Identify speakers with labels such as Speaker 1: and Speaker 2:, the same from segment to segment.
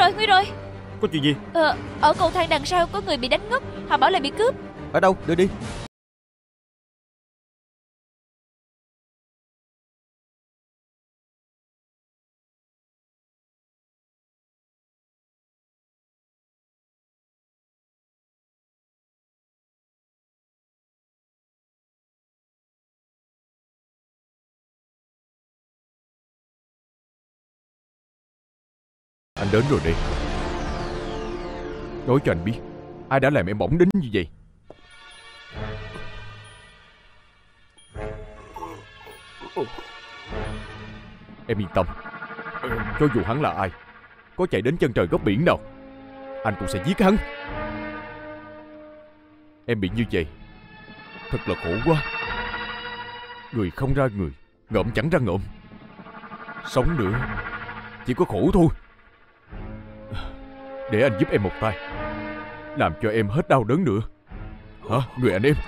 Speaker 1: nguy rồi.
Speaker 2: Có chuyện gì?
Speaker 1: Ở cầu thang đằng sau có người bị đánh ngất. Họ bảo là bị cướp.
Speaker 2: Ở đâu? Đưa đi. Anh đến rồi đây. Nói cho anh biết, ai đã làm em bỏng đến như vậy? Em yên tâm, cho dù hắn là ai, có chạy đến chân trời góc biển nào, anh cũng sẽ giết hắn. Em bị như vậy thật là khổ quá. Người không ra người, ngợm chẳng ra ngợm. Sống nữa chỉ có khổ thôi. Để anh giúp em một tay, làm cho em hết đau đớn nữa. Hả? Người anh em.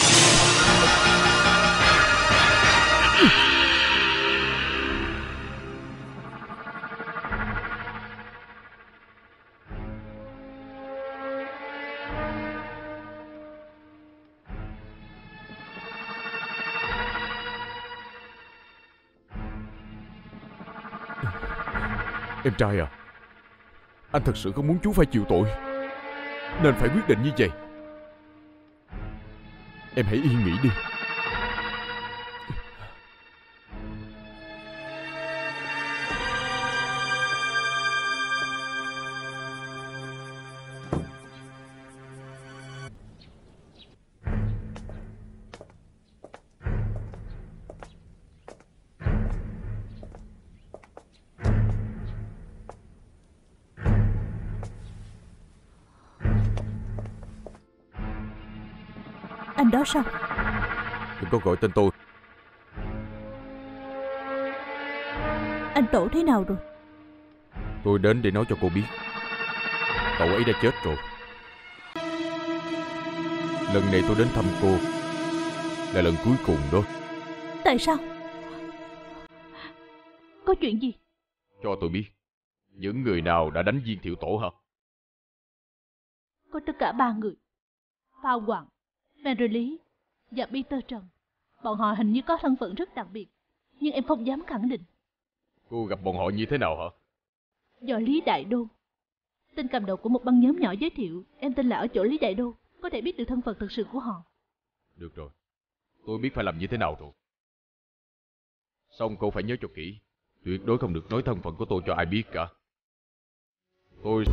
Speaker 2: Em trai à, anh thật sự không muốn chú phải chịu tội, nên phải quyết định như vậy. Em hãy yên nghĩ đi.
Speaker 3: Anh đó sao?
Speaker 2: Đừng có gọi tên tôi.
Speaker 3: Anh Tổ thế nào rồi?
Speaker 2: Tôi đến để nói cho cô biết, cậu ấy đã chết rồi. Lần này tôi đến thăm cô là lần cuối cùng đó.
Speaker 3: Tại sao? Có chuyện gì?
Speaker 2: Cho tôi biết, những người nào đã đánh Viên Thiệu Tổ hả?
Speaker 3: Có tất cả 3 người: Phao Hoàng, Mary Lý và Peter Trần. Bọn họ hình như có thân phận rất đặc biệt, nhưng em không dám khẳng định.
Speaker 2: Cô gặp bọn họ như thế nào hả?
Speaker 3: Do Lý Đại Đô, tên cầm đầu của một băng nhóm nhỏ, giới thiệu. Em tin là ở chỗ Lý Đại Đô có thể biết được thân phận thực sự của họ.
Speaker 2: Được rồi, tôi biết phải làm như thế nào rồi. Xong cô phải nhớ cho kỹ, tuyệt đối không được nói thân phận của tôi cho ai biết cả. Tôi...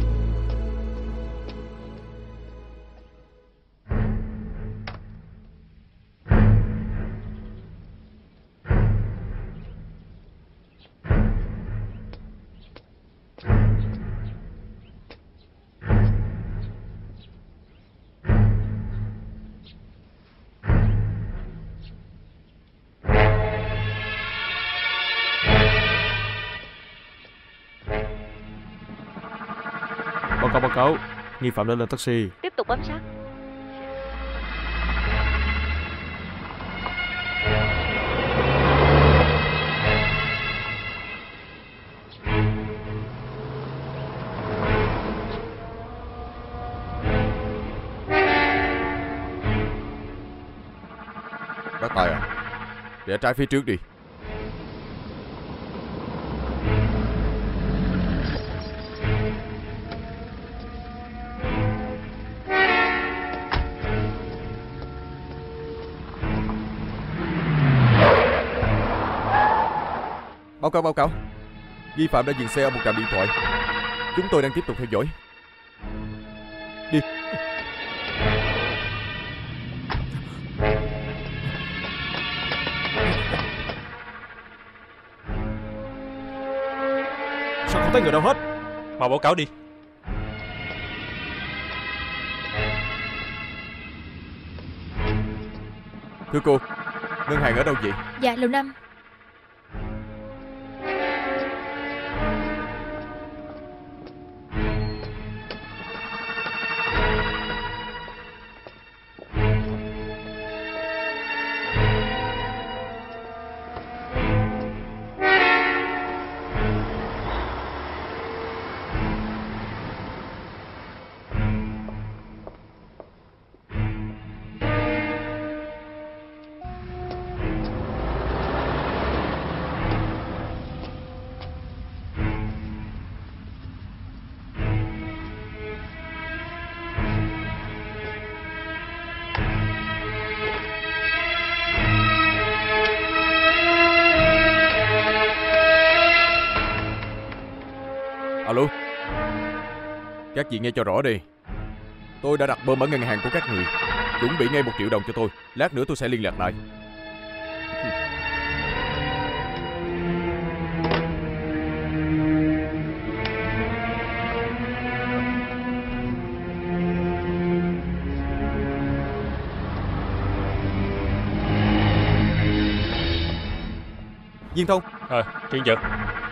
Speaker 4: Báo cáo, nghi phạm đã lên taxi.
Speaker 1: Tiếp tục bám sát.
Speaker 2: Bác Tài à, để trái phía trước đi. Báo cáo. Nghi phạm đã dừng xe ở một trạm điện thoại. Chúng tôi đang tiếp tục theo dõi. Đi.
Speaker 4: Sao không thấy người đâu hết? Mau báo cáo đi.
Speaker 2: Thưa cô, ngân hàng ở đâu vậy?
Speaker 1: Dạ, lầu 5.
Speaker 2: Alo. Các vị nghe cho rõ đi. Tôi đã đặt bom ở ngân hàng của các người. Chuẩn bị ngay 1 triệu đồng cho tôi. Lát nữa tôi sẽ liên lạc lại. Viên Thông.
Speaker 4: Trương Dật.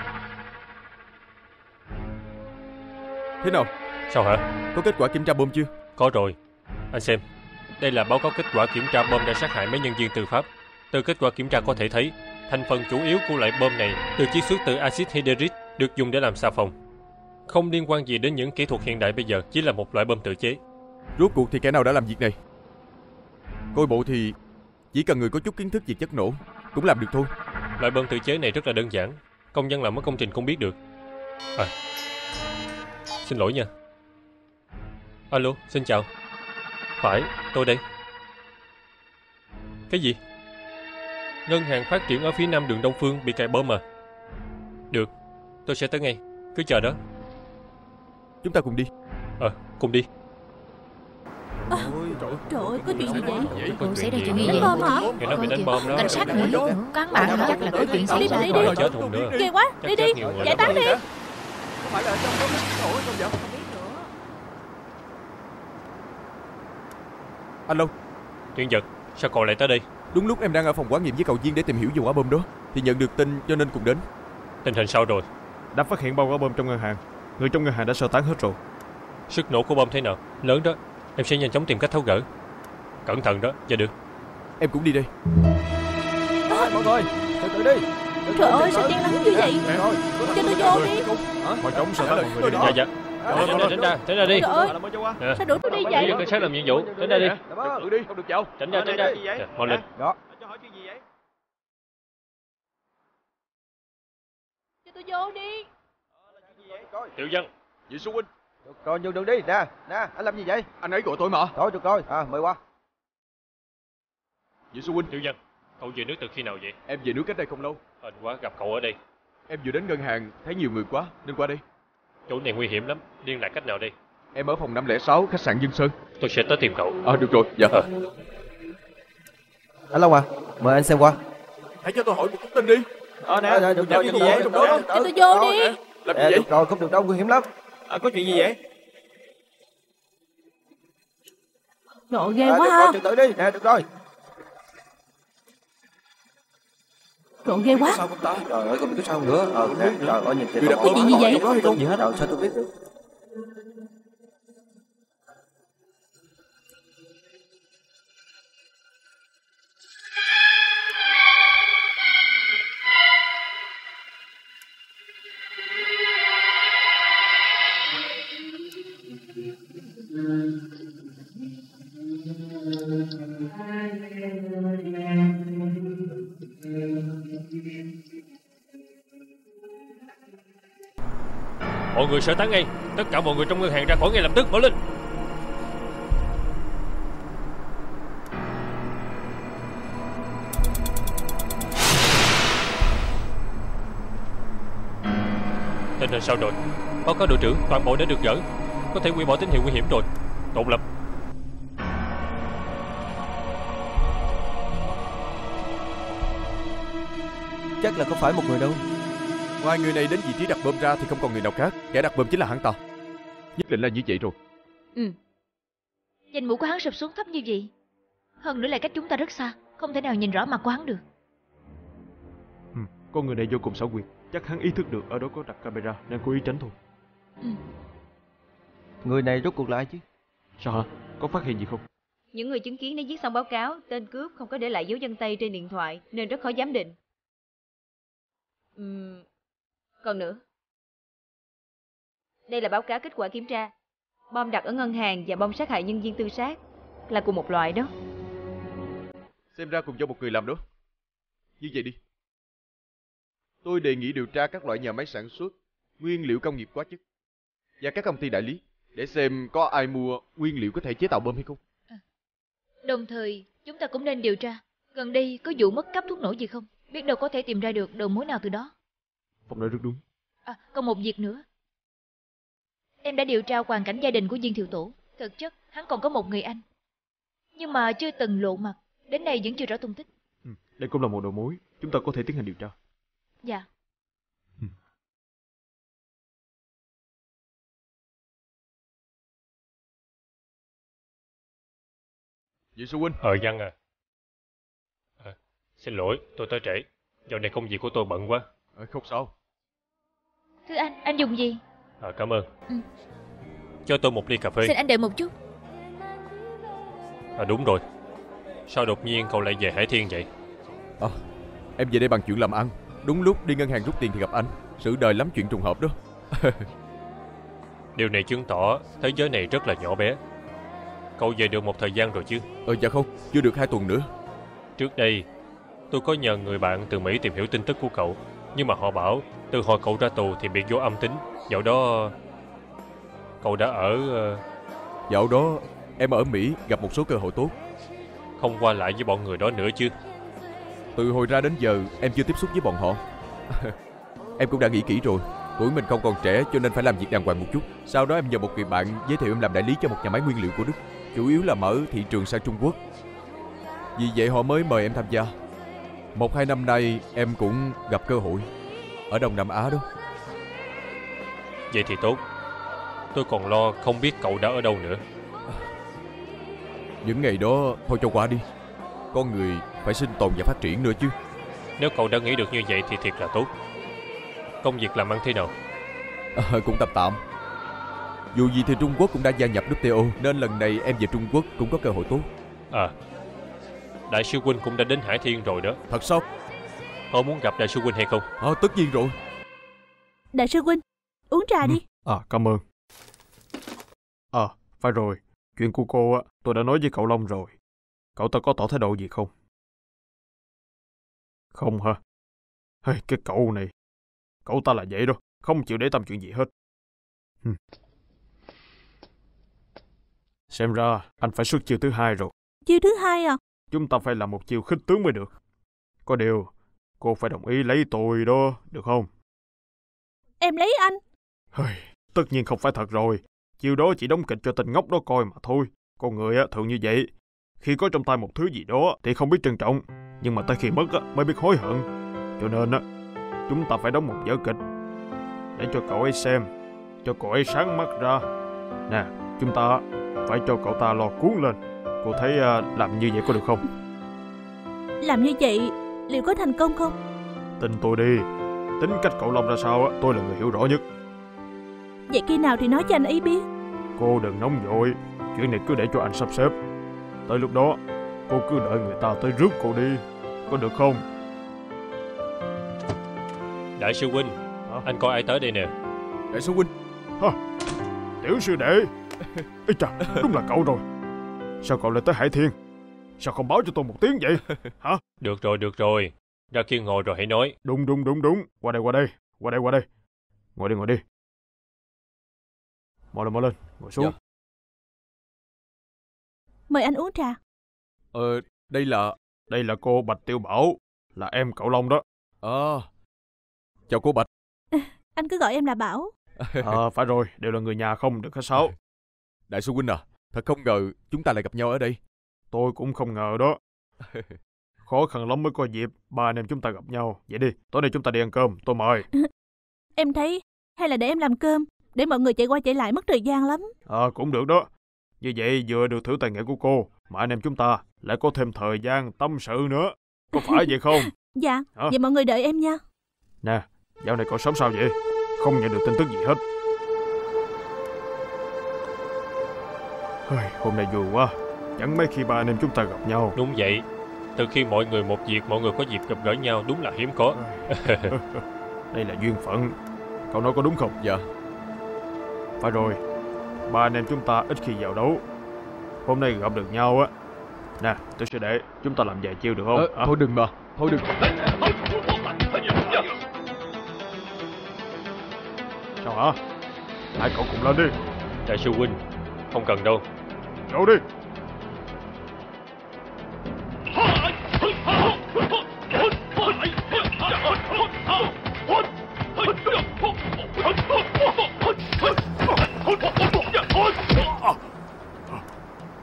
Speaker 2: Thế nào?
Speaker 4: Sao hả?
Speaker 2: Có kết quả kiểm tra bom chưa?
Speaker 4: Có rồi. Anh xem. Đây là báo cáo kết quả kiểm tra bom đã sát hại mấy nhân viên tư pháp. Từ kết quả kiểm tra có thể thấy, thành phần chủ yếu của loại bom này được chiết xuất từ axit hydric, được dùng để làm xà phòng. Không liên quan gì đến những kỹ thuật hiện đại bây giờ, chỉ là một loại bom tự chế.
Speaker 2: Rốt cuộc thì kẻ nào đã làm việc này? Coi bộ thì chỉ cần người có chút kiến thức về chất nổ cũng làm được thôi.
Speaker 4: Loại bom tự chế này rất là đơn giản, công nhân làm ở công trình cũng biết được. Xin lỗi nha. Alo, xin chào. Phải, tôi đây. Cái gì? Ngân hàng phát triển ở phía nam đường Đông Phương bị cài bom à? Được, tôi sẽ tới ngay. Cứ chờ đó.
Speaker 2: Chúng ta cùng đi.
Speaker 4: Cùng đi.
Speaker 3: Trời ơi, có chuyện gì vậy?
Speaker 1: Ủa, xảy ra chuyện gì
Speaker 3: Đánh
Speaker 1: vậy?
Speaker 3: bom hả?
Speaker 4: Người nó bị đánh bom đó.
Speaker 1: Cảnh sát Mỹ có án mạng hả? Chắc là có chuyện xảy ra.
Speaker 3: Đi.
Speaker 4: Chết hồn nữa.
Speaker 3: Ghê quá,
Speaker 4: Chắc
Speaker 3: đi
Speaker 4: chết
Speaker 3: đi,
Speaker 4: nhiều người
Speaker 3: giải
Speaker 4: lắm
Speaker 3: tán
Speaker 4: rồi.
Speaker 3: đi.
Speaker 2: Phải là trong bom nổ không vậy? Alo.
Speaker 4: Trương Dật, sao cậu lại tới đây?
Speaker 2: Đúng lúc em đang ở phòng quán nghiệm với cậu Viên để tìm hiểu về quả bom đó, thì nhận được tin cho nên cùng đến.
Speaker 4: Tình hình sao rồi?
Speaker 5: Đã phát hiện 3 quả bom trong ngân hàng. Người trong ngân hàng đã sơ tán hết rồi.
Speaker 4: Sức nổ của bom thế nào? Lớn đó. Em sẽ nhanh chóng tìm cách tháo gỡ. Cẩn thận đó, dạ được.
Speaker 2: Em cũng đi đây.
Speaker 6: Mọi người, từ đi.
Speaker 3: Trời ơi, sao chen lắng như vậy? Cho tôi vô đi.
Speaker 5: Mọi trống sơ tán mọi người đi.
Speaker 4: Dạ. Tránh ra đi.
Speaker 3: Trời ơi,
Speaker 4: Nè,
Speaker 3: sao đuổi tôi đi
Speaker 4: bây
Speaker 3: vậy?
Speaker 4: giờ cảnh sát làm nhiệm vụ. Tránh ra đi.
Speaker 2: Tự đi, không được vào.
Speaker 4: Tránh ra. Dạ, mau lên.
Speaker 3: Cho tôi vô đi.
Speaker 4: Tiểu Dân.
Speaker 2: Vị sư huynh,
Speaker 6: Được rồi, nhường đường đi. Nè, anh làm gì vậy?
Speaker 2: anh ấy gọi tôi mà.
Speaker 6: Rồi, được rồi, mời qua.
Speaker 2: Vị sư huynh,
Speaker 4: Tiểu Dân, cậu về nước từ khi nào vậy?
Speaker 2: em về nước cách đây không lâu.
Speaker 4: Hên quá gặp cậu ở đây.
Speaker 2: Em vừa đến ngân hàng, thấy nhiều người quá nên qua đây.
Speaker 4: Chỗ này nguy hiểm lắm. Liên lạc cách nào đây?
Speaker 2: Em ở phòng 506 khách sạn Dương Sơn.
Speaker 4: Tôi sẽ tới tìm cậu.
Speaker 2: Được rồi, dạ.
Speaker 6: Anh Long à, mời anh xem qua.
Speaker 2: Hãy cho tôi hỏi một chút tin đi.
Speaker 6: Nè, được rồi,
Speaker 2: cái gì vậy?
Speaker 3: Cho tôi vô đi.
Speaker 2: Làm gì vậy?
Speaker 6: Được rồi, không được đâu, nguy hiểm lắm.
Speaker 2: Có chuyện gì vậy?
Speaker 3: Trời ơi, ghê
Speaker 6: Được
Speaker 3: quá
Speaker 6: rồi,
Speaker 3: ha.
Speaker 6: trật tự đi. Nè, được rồi.
Speaker 3: Trời ơi, ghê quá.
Speaker 6: Sao không ta? Trời ơi, không biết sao nữa. Nè, trời ơi, nhìn kìa.
Speaker 2: Người đặt
Speaker 3: Cái chuyện gì vậy?
Speaker 6: Không có gì hết đâu, sao tôi biết được?
Speaker 4: Mọi người sơ tán ngay. Tất cả mọi người trong ngân hàng ra khỏi ngay lập tức. Mau lên. Tình hình sao rồi? Báo cáo đội trưởng, toàn bộ đã được gỡ. Có thể hủy bỏ tín hiệu nguy hiểm rồi. Tốt lắm.
Speaker 6: Chắc là có phải một người đâu.
Speaker 2: Ngoài người này đến vị trí đặt bom ra thì không còn người nào khác. Kẻ đặt bom chính là hắn ta. Nhất định là như vậy rồi.
Speaker 1: Danh mũ của hắn sụp xuống thấp như vậy. Hơn nữa là cách chúng ta rất xa, không thể nào nhìn rõ mặt của hắn được.
Speaker 5: Con người này vô cùng xảo quyệt. Chắc hắn ý thức được ở đó có đặt camera nên cố ý tránh thôi.
Speaker 6: Người này rốt cuộc là ai chứ?
Speaker 5: Sao hả? Có phát hiện gì không?
Speaker 7: Những người chứng kiến đã viết xong báo cáo, tên cướp không có để lại dấu vân tay trên điện thoại nên rất khó giám định. Còn nữa. Đây là báo cáo kết quả kiểm tra. Bom đặt ở ngân hàng và bom sát hại nhân viên tư sát là cùng một loại đó.
Speaker 2: Xem ra cùng do một người làm đó. Như vậy đi. Tôi đề nghị điều tra các loại nhà máy sản xuất nguyên liệu công nghiệp hóa chất và các công ty đại lý để xem có ai mua nguyên liệu có thể chế tạo bom hay không.
Speaker 1: Đồng thời, chúng ta cũng nên điều tra gần đây có vụ mất cắp thuốc nổ gì không? Biết đâu có thể tìm ra được đầu mối nào từ đó.
Speaker 5: Phong nói rất đúng.
Speaker 1: Còn một việc nữa. Em đã điều tra hoàn cảnh gia đình của Viên Thiệu Tổ. Thực chất, hắn còn có một người anh. Nhưng mà chưa từng lộ mặt. Đến nay vẫn chưa rõ tung tích.
Speaker 5: Đây cũng là một đầu mối. Chúng ta có thể tiến hành điều tra.
Speaker 1: Dạ.
Speaker 2: Vị sư huynh.
Speaker 4: Văn à. Xin lỗi, tôi tới trễ. Dạo này công việc của tôi bận quá.
Speaker 2: Không sao.
Speaker 1: Thưa anh dùng gì?
Speaker 4: Cảm ơn. Cho tôi một ly cà phê.
Speaker 1: Xin anh đợi một chút.
Speaker 4: Đúng rồi. Sao đột nhiên cậu lại về Hải Thiên vậy?
Speaker 2: Em về đây bằng chuyện làm ăn. Đúng lúc đi ngân hàng rút tiền thì gặp anh. Sự đời lắm chuyện trùng hợp đó.
Speaker 4: Điều này chứng tỏ thế giới này rất là nhỏ bé. Cậu về được một thời gian rồi chứ?
Speaker 2: Dạ không, chưa được 2 tuần nữa.
Speaker 4: Trước đây tôi có nhờ người bạn từ Mỹ tìm hiểu tin tức của cậu. Nhưng mà họ bảo từ hồi cậu ra tù thì bị vô âm tính. Dạo đó cậu đã ở...
Speaker 2: Dạo đó em ở Mỹ gặp một số cơ hội tốt.
Speaker 4: Không qua lại với bọn người đó nữa chứ?
Speaker 2: Từ hồi ra đến giờ em chưa tiếp xúc với bọn họ. Em cũng đã nghĩ kỹ rồi. Tuổi mình không còn trẻ cho nên phải làm việc đàng hoàng một chút. Sau đó em nhờ một người bạn giới thiệu em làm đại lý cho một nhà máy nguyên liệu của Đức. Chủ yếu là mở thị trường sang Trung Quốc. Vì vậy họ mới mời em tham gia. 1-2 năm nay em cũng gặp cơ hội ở Đông Nam Á đó.
Speaker 4: Vậy thì tốt. Tôi còn lo không biết cậu đã ở đâu nữa.
Speaker 2: Những ngày đó thôi cho qua đi. Con người phải sinh tồn và phát triển nữa chứ.
Speaker 4: Nếu cậu đã nghĩ được như vậy thì thiệt là tốt. Công việc làm ăn thế nào?
Speaker 2: Cũng tạm tạm. Dù gì thì Trung Quốc cũng đã gia nhập WTO, nên lần này em về Trung Quốc cũng có cơ hội tốt.
Speaker 4: Đại sư huynh cũng đã đến Hải Thiên rồi đó.
Speaker 2: Thật sao?
Speaker 4: Họ muốn gặp đại sư huynh hay không?
Speaker 2: Tất nhiên rồi.
Speaker 3: Đại sư huynh, uống trà đi.
Speaker 5: Cảm ơn. Phải rồi. Chuyện của cô á, tôi đã nói với cậu Long rồi. Cậu ta có tỏ thái độ gì không? Không hả? Cái cậu này. Cậu ta là vậy đó. Không chịu để tâm chuyện gì hết. Xem ra anh phải xuất chiêu thứ 2 rồi.
Speaker 3: Chiêu thứ 2 à?
Speaker 5: Chúng ta phải làm một chiêu khích tướng mới được. Có điều, cô phải đồng ý lấy tôi đó, được không?
Speaker 3: Em lấy anh.
Speaker 5: Tất nhiên không phải thật rồi. Chiêu đó chỉ đóng kịch cho tên ngốc đó coi mà thôi. Con người á, thường như vậy. Khi có trong tay một thứ gì đó thì không biết trân trọng. Nhưng mà tới khi mất á, mới biết hối hận. Cho nên á, chúng ta phải đóng một vở kịch để cho cậu ấy xem, cho cậu ấy sáng mắt ra. Nè, chúng ta phải cho cậu ta lo cuốn lên. Cô thấy làm như vậy có được không?
Speaker 3: Làm như vậy liệu có thành công không?
Speaker 5: Tin tôi đi. Tính cách cậu Long ra sao á, tôi là người hiểu rõ nhất.
Speaker 3: Vậy khi nào thì nói cho anh ấy biết.
Speaker 5: Cô đừng nóng vội. Chuyện này cứ để cho anh sắp xếp. Tới lúc đó cô cứ đợi người ta tới rước cô đi. Có được không?
Speaker 4: Đại sư huynh, anh coi ai tới đây nè.
Speaker 2: Đại sư huynh.
Speaker 5: Tiểu sư đệ. Ê chà, đúng là cậu rồi. Sao cậu lại tới Hải Thiên? Sao không báo cho tôi một tiếng vậy? Hả?
Speaker 4: Được rồi. Ra kia ngồi rồi hãy nói.
Speaker 5: Đúng. Qua đây. Ngồi đi. Mau lên, ngồi xuống.
Speaker 2: Dạ.
Speaker 3: Mời anh uống trà.
Speaker 5: Đây là cô Bạch Tiểu Bảo, là em cậu Long đó.
Speaker 2: Chào cô Bạch.
Speaker 3: Anh cứ gọi em là Bảo.
Speaker 5: Phải rồi, đều là người nhà không được khách sáo.
Speaker 2: Đại sư huynh à, thật không ngờ chúng ta lại gặp nhau ở đây.
Speaker 5: Tôi cũng không ngờ đó. Khó khăn lắm mới có dịp ba anh em chúng ta gặp nhau. Vậy đi, tối nay chúng ta đi ăn cơm, tôi mời.
Speaker 3: Em thấy hay là để em làm cơm, để mọi người chạy qua chạy lại mất thời gian lắm.
Speaker 5: Cũng được đó. Như vậy vừa được thử tài nghệ của cô, mà anh em chúng ta lại có thêm thời gian tâm sự nữa. Có phải vậy không?
Speaker 3: Dạ, vậy mọi người đợi em nha.
Speaker 5: Nè, dạo này cậu sống sao vậy? Không nhận được tin tức gì hết. Hôm nay vui quá. Chẳng mấy khi ba anh em chúng ta gặp nhau.
Speaker 4: Đúng vậy. Từ khi mọi người một việc, mọi người có dịp gặp gỡ nhau đúng là hiếm có.
Speaker 5: Đây là duyên phận. Cậu nói có đúng không?
Speaker 2: Dạ.
Speaker 5: Phải rồi. Ba anh em chúng ta ít khi vào đấu. Hôm nay gặp được nhau á. Nè, tôi sẽ để chúng ta làm vài chiêu được không?
Speaker 2: Thôi đừng mà. Thôi đừng.
Speaker 5: Sao hả? Hai cậu cùng lên đi.
Speaker 4: Đại sư huynh, không cần đâu.
Speaker 5: Đâu đi.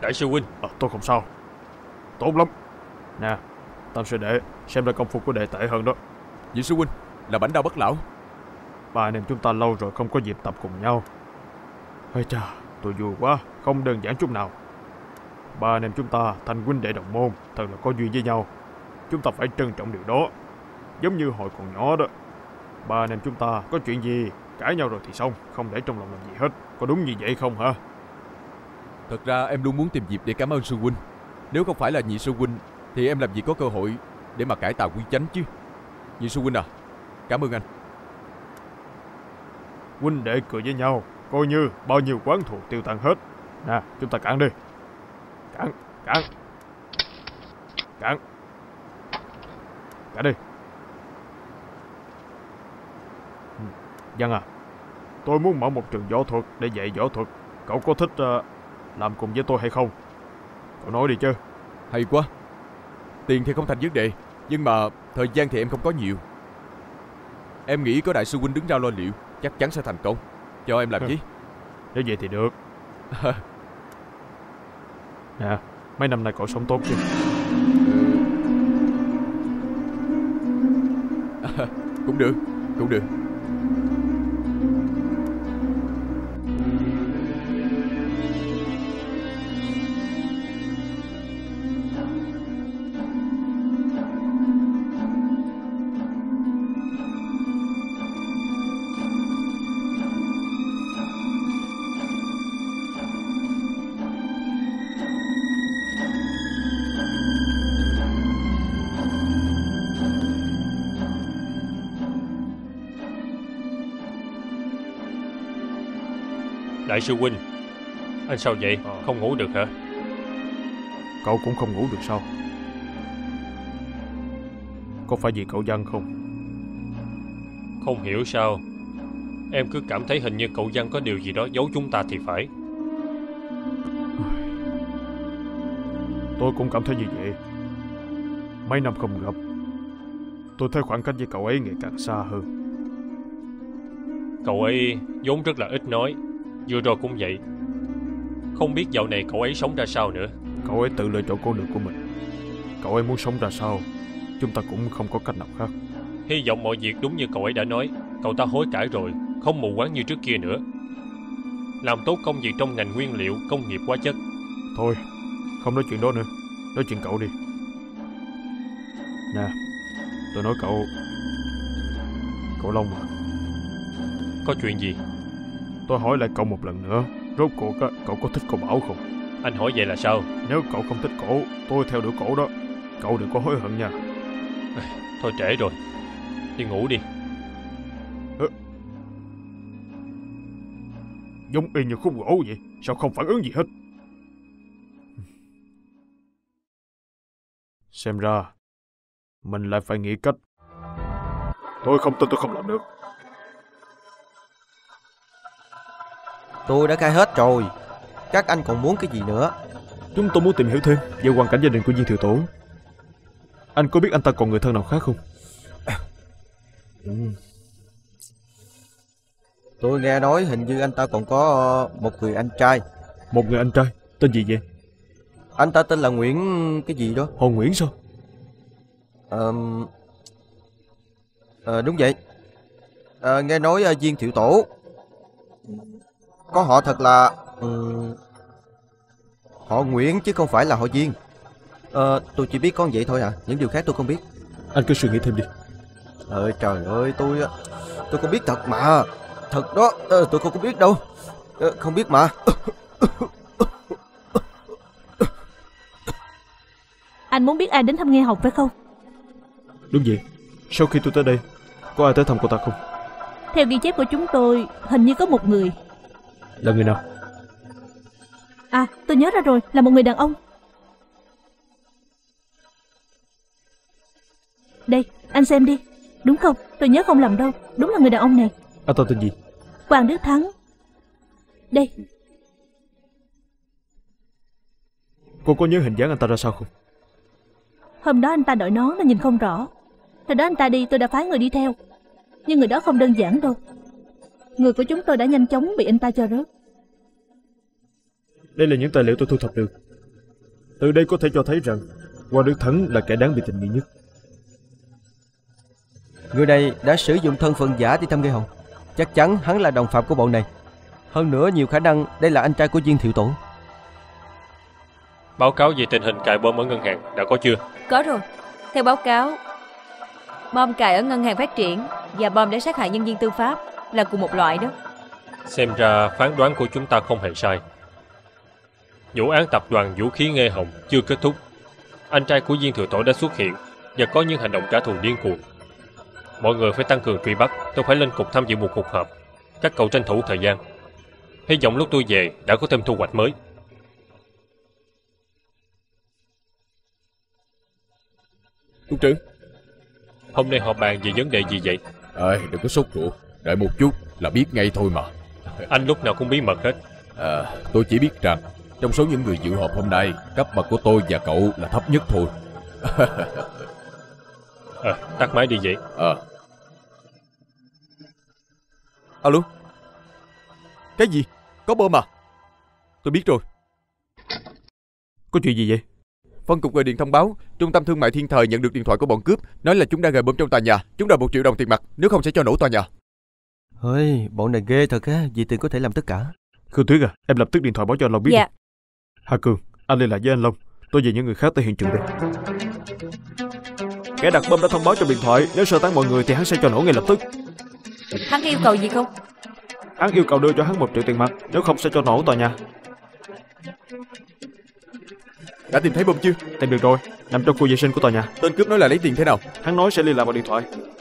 Speaker 4: Đại sư huynh.
Speaker 5: Tôi không sao. Tốt lắm. Nè, Tam sư đệ, xem ra công phu của đệ tệ hơn đó.
Speaker 2: Vị sư huynh, là bảnh đao bất lão.
Speaker 5: Ba anh em chúng ta lâu rồi không có dịp tập cùng nhau. Ây chà, tôi vui quá, không đơn giản chút nào. Ba anh em chúng ta thành huynh đệ đồng môn, thật là có duyên với nhau. Chúng ta phải trân trọng điều đó. Giống như hồi còn nhỏ đó. Ba anh em chúng ta có chuyện gì cãi nhau rồi thì xong, không để trong lòng làm gì hết. Có đúng như vậy không hả?
Speaker 2: Thật ra em luôn muốn tìm dịp để cảm ơn sư huynh. Nếu không phải là nhị sư huynh thì em làm gì có cơ hội để mà cải tà quy chánh chứ. Nhị sư huynh à, cảm ơn anh.
Speaker 5: Huynh đệ cười với nhau, coi như bao nhiêu oán thù tiêu tan hết. Nè, chúng ta cạn đi. Cạn. Cạn đi. Văn à, tôi muốn mở một trường võ thuật để dạy võ thuật. Cậu có thích làm cùng với tôi hay không? Cậu nói đi chứ.
Speaker 2: Hay quá. Tiền thì không thành vấn đề, nhưng mà thời gian thì em không có nhiều. Em nghĩ có đại sư huynh đứng ra lo liệu chắc chắn sẽ thành công. Cho em làm gì?
Speaker 5: Nếu vậy thì được. Nè, mấy năm nay cậu sống tốt chứ?
Speaker 2: Cũng được.
Speaker 4: Đại sư huynh, anh sao vậy? Không ngủ được hả?
Speaker 5: Cậu cũng không ngủ được sao? Có phải vì cậu Văn không?
Speaker 4: Không hiểu sao em cứ cảm thấy hình như cậu Văn có điều gì đó giấu chúng ta thì phải.
Speaker 5: Tôi cũng cảm thấy như vậy. Mấy năm không gặp, tôi thấy khoảng cách với cậu ấy ngày càng xa hơn.
Speaker 4: Cậu ấy vốn rất là ít nói, vừa rồi cũng vậy. Không biết dạo này cậu ấy sống ra sao nữa.
Speaker 5: Cậu ấy tự lựa chọn con đường của mình. Cậu ấy muốn sống ra sao, chúng ta cũng không có cách nào khác.
Speaker 4: Hy vọng mọi việc đúng như cậu ấy đã nói. Cậu ta hối cải rồi, không mù quáng như trước kia nữa. Làm tốt công việc trong ngành nguyên liệu công nghiệp hóa chất.
Speaker 5: Thôi, không nói chuyện đó nữa. Nói chuyện cậu đi. Nè, tôi nói cậu Long à.
Speaker 4: Có chuyện gì?
Speaker 5: Tôi hỏi lại cậu một lần nữa, rốt cuộc cậu có thích cô Bảo không?
Speaker 4: Anh hỏi vậy là sao?
Speaker 5: Nếu cậu không thích cổ, tôi theo đuổi cổ đó. Cậu đừng có hối hận nha.
Speaker 4: Thôi trễ rồi, đi ngủ đi.
Speaker 5: Giống y như khúc gỗ vậy, sao không phản ứng gì hết? Xem ra mình lại phải nghĩ cách. Tôi không tin tôi không làm được.
Speaker 6: Tôi đã khai hết rồi. Các anh còn muốn cái gì nữa?
Speaker 5: Chúng tôi muốn tìm hiểu thêm về hoàn cảnh gia đình của Viên Thiệu Tổ. Anh có biết anh ta còn người thân nào khác không?
Speaker 6: Tôi nghe nói hình như anh ta còn có một người anh trai.
Speaker 5: Một người anh trai? Tên gì vậy?
Speaker 6: Anh ta tên là Nguyễn cái gì đó.
Speaker 5: Hồ Nguyễn sao?
Speaker 6: Đúng vậy. Nghe nói Viên Thiệu Tổ có họ thật là họ Nguyễn chứ không phải là họ Viên. Tôi chỉ biết con vậy thôi à. Những điều khác tôi không biết.
Speaker 5: Anh cứ suy nghĩ thêm đi.
Speaker 6: Trời ơi, tôi không biết thật mà. Thật đó, tôi không biết đâu. Không biết mà.
Speaker 3: Anh muốn biết ai đến thăm Nghe Học phải không?
Speaker 5: Đúng vậy. Sau khi tôi tới đây, có ai tới thăm cô ta không?
Speaker 3: Theo ghi chép của chúng tôi, hình như có một người.
Speaker 5: Là người nào?
Speaker 3: À, tôi nhớ ra rồi, là một người đàn ông. Đây, anh xem đi. Đúng không? Tôi nhớ không lầm đâu. Đúng là người đàn ông này.
Speaker 5: Anh ta tên gì?
Speaker 3: Quang Đức Thắng. Đây.
Speaker 5: Cô có nhớ hình dáng anh ta ra sao không?
Speaker 3: Hôm đó anh ta đội nón nên nhìn không rõ. Thời đó anh ta đi tôi đã phái người đi theo. Nhưng người đó không đơn giản đâu. Người của chúng tôi đã nhanh chóng bị anh ta cho rớt.
Speaker 5: Đây là những tài liệu tôi thu thập được. Từ đây có thể cho thấy rằng Hoàng Đức Thắng là kẻ đáng bị tình nghi nhất.
Speaker 6: Người này đã sử dụng thân phận giả đi thăm Gây Hồng. Chắc chắn hắn là đồng phạm của bọn này. Hơn nữa nhiều khả năng đây là anh trai của Viên Thiệu Tổ.
Speaker 4: Báo cáo về tình hình cài bom ở ngân hàng đã có chưa?
Speaker 7: Có rồi. Theo báo cáo, bom cài ở ngân hàng phát triển và bom để sát hại nhân viên tư pháp là cùng một loại đó.
Speaker 4: Xem ra phán đoán của chúng ta không hề sai. Vụ án tập đoàn vũ khí Nghe Hồng chưa kết thúc. Anh trai của Viên Thiệu Tổ đã xuất hiện và có những hành động trả thù điên cuồng. Mọi người phải tăng cường truy bắt. Tôi phải lên cục tham dự một cuộc họp. Các cậu tranh thủ thời gian. Hy vọng lúc tôi về đã có thêm thu hoạch mới.
Speaker 8: Cục trưởng,
Speaker 4: Hôm nay họp bàn về vấn đề gì vậy?
Speaker 8: đừng có sốt ruột, đợi một chút là biết ngay thôi mà.
Speaker 4: Anh lúc nào cũng bí mật hết.
Speaker 8: Tôi chỉ biết rằng trong số những người dự họp hôm nay, cấp bậc của tôi và cậu là thấp nhất thôi.
Speaker 4: Tắt máy đi vậy.
Speaker 2: Alo? Cái gì? Có bom à? Tôi biết rồi.
Speaker 5: Có chuyện gì vậy?
Speaker 2: Phân cục gọi điện thông báo Trung tâm Thương mại Thiên Thời nhận được điện thoại của bọn cướp, nói là chúng đang gài bom trong tòa nhà. Chúng đòi 1 triệu đồng tiền mặt, nếu không sẽ cho nổ tòa nhà.
Speaker 6: Ôi, bọn này ghê thật á, vì tiền có thể làm tất cả.
Speaker 5: Khương Tuyết à, em lập tức điện thoại báo cho anh Long biết.
Speaker 7: Dạ.
Speaker 5: Đi. Hà Cường, anh liên lạc với anh Long. Tôi về những người khác tới hiện trường đây. Kẻ đặt bom đã thông báo trong điện thoại, nếu sơ tán mọi người thì hắn sẽ cho nổ ngay lập tức.
Speaker 7: Hắn yêu cầu gì không?
Speaker 5: Hắn yêu cầu đưa cho hắn 1 triệu tiền mặt, nếu không sẽ cho nổ tòa nhà.
Speaker 2: Đã tìm thấy bom chưa?
Speaker 5: Tìm được rồi, nằm trong khu vệ sinh của tòa nhà.
Speaker 2: Tên cướp nói là lấy tiền thế nào?
Speaker 5: Hắn nói sẽ liên lạc bằng điện thoại.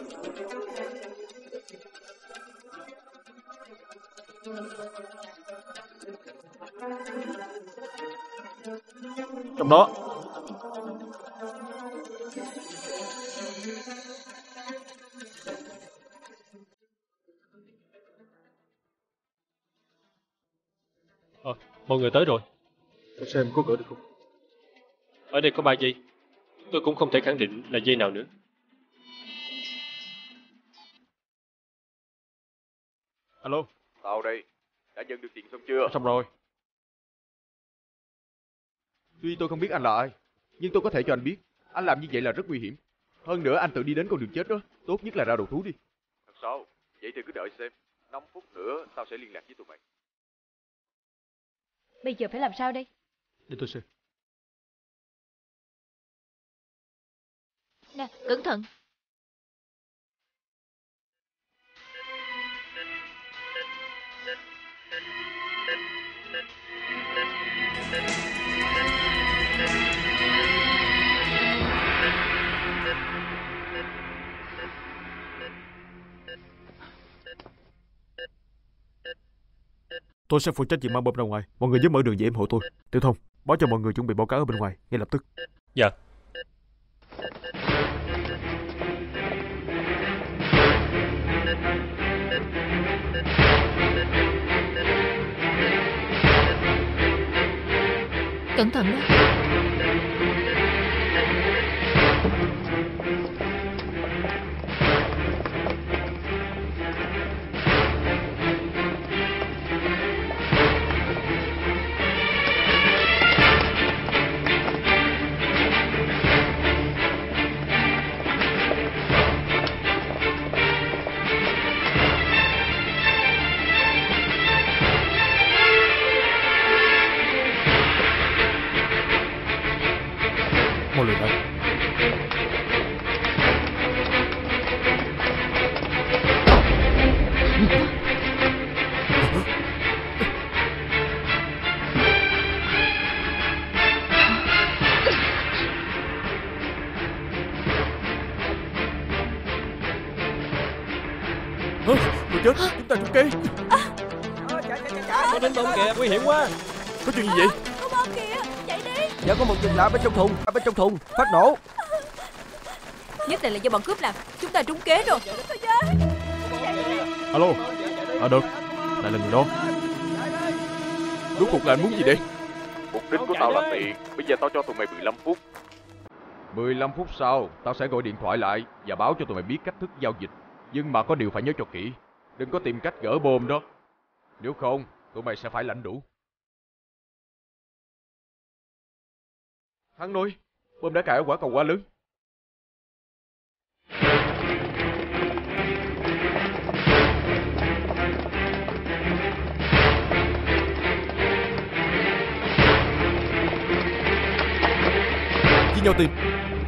Speaker 5: Trong đó.
Speaker 4: Mọi người tới rồi.
Speaker 5: Tôi xem có gỡ được không?
Speaker 4: Ở đây có 3 dây. Tôi cũng không thể khẳng định là dây nào nữa.
Speaker 5: Alo.
Speaker 2: Tao đây. Đã nhận được tiền xong chưa?
Speaker 5: Xong rồi.
Speaker 2: Tuy tôi không biết anh là ai, nhưng tôi có thể cho anh biết. Anh làm như vậy là rất nguy hiểm. Hơn nữa anh tự đi đến con đường chết đó. Tốt nhất là ra đầu thú đi. Thật sao? Vậy thì cứ đợi xem. 5 phút nữa tao sẽ liên lạc với tụi mày.
Speaker 1: Bây giờ phải làm sao đây?
Speaker 5: Để tôi xem.
Speaker 1: Nè, cẩn thận.
Speaker 5: Tôi sẽ phụ trách việc mang bom ra ngoài. Mọi người giúp mở đường về ủng hộ tôi. Tiểu Thông, báo cho mọi người chuẩn bị báo cáo ở bên ngoài ngay lập tức.
Speaker 4: Dạ.
Speaker 1: Cẩn thận đó.
Speaker 5: Mọi người đây.
Speaker 2: Tôi chết, chúng ta trúng kế.
Speaker 4: Có đến bom kìa, nguy hiểm quá.
Speaker 2: Có chuyện gì vậy?
Speaker 7: Có bom kìa, chạy đi.
Speaker 6: Giờ có một vật lạ bên trong thùng, phát nổ.
Speaker 7: Nhất định là do bọn cướp làm. Chúng ta trúng kế rồi.
Speaker 5: Alo. Được. Lại là người đó.
Speaker 2: Rốt cuộc là anh muốn gì đây? Mục đích của tao là tiền. Bây giờ tao cho tụi mày 15 phút. 15 phút sau, tao sẽ gọi điện thoại lại và báo cho tụi mày biết cách thức giao dịch. Nhưng mà có điều phải nhớ cho kỹ. Đừng có tìm cách gỡ bom đó. Nếu không, tụi mày sẽ phải lãnh đủ. Hắn nói bom đã cài ở quả cầu quá lớn.
Speaker 8: Chia nhau tìm.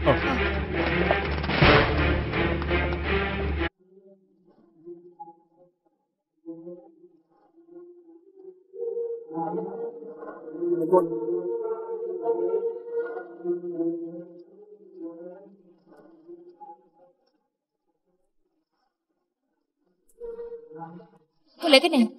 Speaker 1: Con lấy cái này.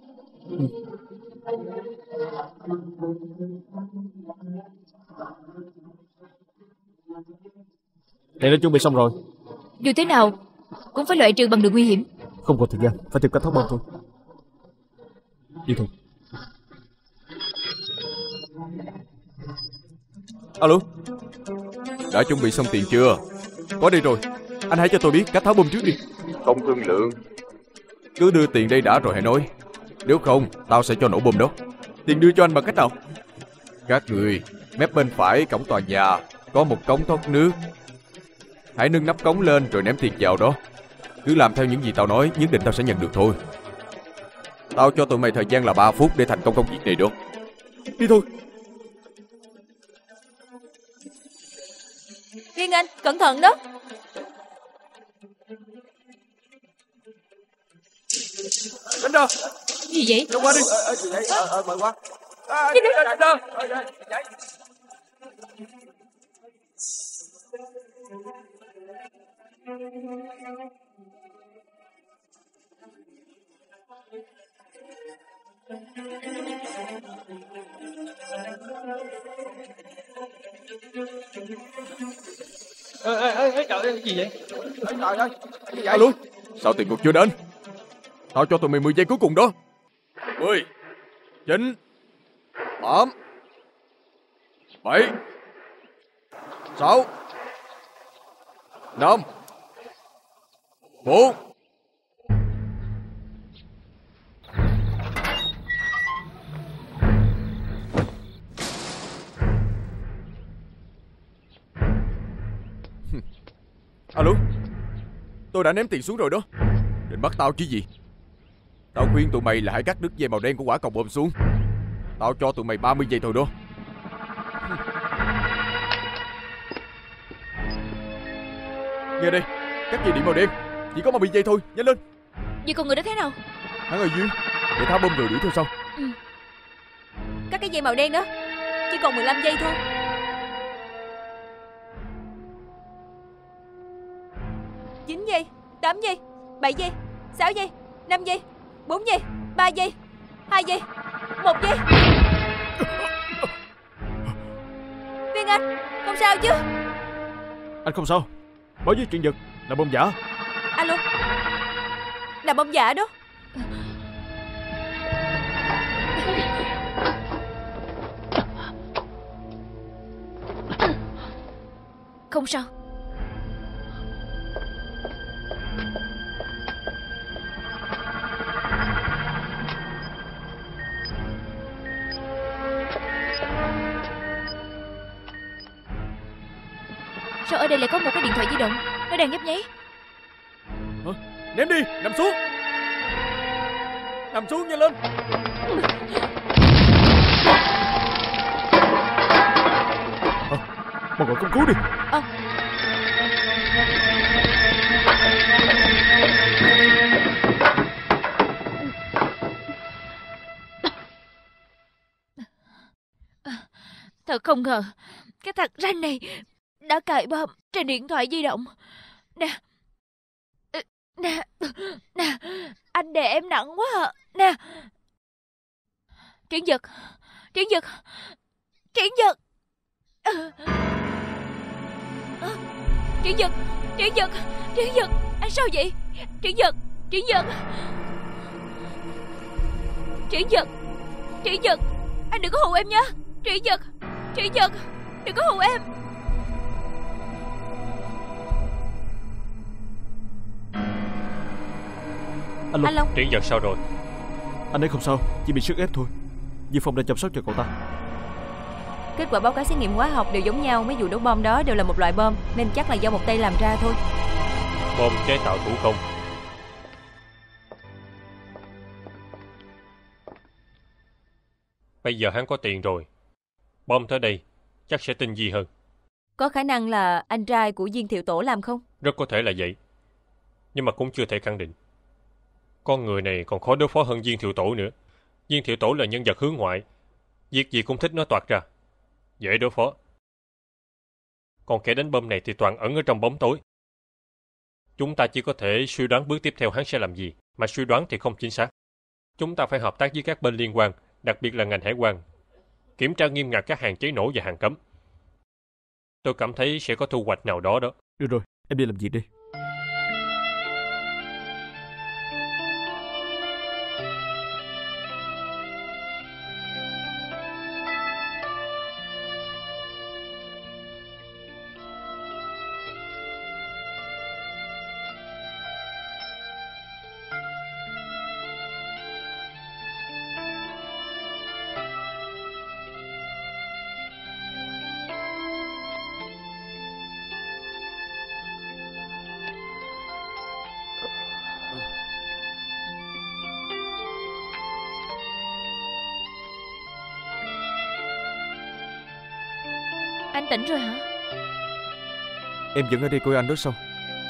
Speaker 5: Đèn đã chuẩn bị xong rồi.
Speaker 1: Dù thế nào cũng phải loại trừ bằng đường nguy hiểm.
Speaker 5: Không còn thời gian, phải tìm cách thoát bom thôi. Đi thôi.
Speaker 8: Alo, đã chuẩn bị xong tiền chưa? Có đây rồi. Anh hãy cho tôi biết cách tháo bom trước đi.
Speaker 2: Không thương lượng.
Speaker 8: Cứ đưa tiền đây đã rồi hãy nói. Nếu không, tao sẽ cho nổ bom đó. Tiền đưa cho anh bằng cách nào? Các người, mép bên phải cổng tòa nhà có một cống thoát nước. Hãy nâng nắp cống lên rồi ném tiền vào đó. Cứ làm theo những gì tao nói, nhất định tao sẽ nhận được thôi. Tao cho tụi mày thời gian là 3 phút để thành công công việc này đó. Đi thôi.
Speaker 7: Viên Anh, cẩn thận đó.
Speaker 8: Đánh ra.
Speaker 1: Gì vậy?
Speaker 8: Đâu qua đi. Mời qua. Đánh ra.
Speaker 9: Trời ơi, gì vậy? Trời ơi, gì vậy?
Speaker 8: Alo, sao tiền cuộc chưa đến? Tao cho tụi mày 10 giây cuối cùng đó. 10 9 8 7 6 5 4 Alo, tôi đã ném tiền xuống rồi đó. Định bắt tao chứ gì? Tao khuyên tụi mày là hãy cắt đứt dây màu đen của quả cầu bom xuống. Tao cho tụi mày 30 giây thôi đó. Nghe đây, cắt dây điện màu đen chỉ có 30 giây thôi, nhanh lên.
Speaker 1: Vậy con người đó thế nào?
Speaker 8: Hắn ở dưới, để tháo bom rồi đuổi theo sau.
Speaker 7: Các cái dây màu đen đó chỉ còn 15 giây thôi. 9 giây, 8 giây, 7 giây, 6 giây, 5 giây, 4 giây, 3 giây, 2 giây, 1 giây. Viên Anh, không sao chứ?
Speaker 5: Anh không sao. Báo với chuyện giật là bom giả.
Speaker 7: Alo, là bom giả đó.
Speaker 1: Không sao. Sao ở đây lại có một cái điện thoại di động? Nó đang nhấp nháy.
Speaker 8: Hả? Ném đi, nằm xuống. Nằm xuống nhanh lên.
Speaker 5: Mà gọi cấp cứu đi.
Speaker 1: Thật không ngờ cái thằng ranh này đã cài bom trên điện thoại di động. Nè, anh đè em nặng quá à. Nè, Triển Dật, Triển Dật, Triển Dật, Triển Dật, Triển Dật, Triển Dật, anh sao vậy? Triển Dật, Triển Dật, Triển Dật, Triển Dật, anh đừng có hù em nha. Triển Dật, Triển Dật, đừng có hù em.
Speaker 5: Anh Long.
Speaker 4: Triển Dật sao rồi?
Speaker 5: Anh ấy không sao, chỉ bị sức ép thôi. Di Phong đã chăm sóc cho cậu ta.
Speaker 7: Kết quả báo cáo xét nghiệm hóa học đều giống nhau. Mấy vụ đổ bom đó đều là một loại bom, nên chắc là do một tay làm ra thôi.
Speaker 4: Bom chế tạo thủ công. Bây giờ hắn có tiền rồi, bom tới đây chắc sẽ tinh vi hơn.
Speaker 7: Có khả năng là anh trai của Diên Thiệu Tổ làm không?
Speaker 4: Rất có thể là vậy, nhưng mà cũng chưa thể khẳng định. Con người này còn khó đối phó hơn Diên Thiệu Tổ nữa. Diên Thiệu Tổ là nhân vật hướng ngoại, việc gì cũng thích nói toạc ra, dễ đối phó. Còn kẻ đánh bom này thì toàn ẩn ở trong bóng tối. Chúng ta chỉ có thể suy đoán bước tiếp theo hắn sẽ làm gì, mà suy đoán thì không chính xác. Chúng ta phải hợp tác với các bên liên quan, đặc biệt là ngành hải quan, kiểm tra nghiêm ngặt các hàng cháy nổ và hàng cấm. Tôi cảm thấy sẽ có thu hoạch nào đó đó.
Speaker 5: Được rồi, em đi làm việc đi.
Speaker 1: Anh tỉnh rồi hả?
Speaker 8: Em vẫn ở đây coi anh đó sao?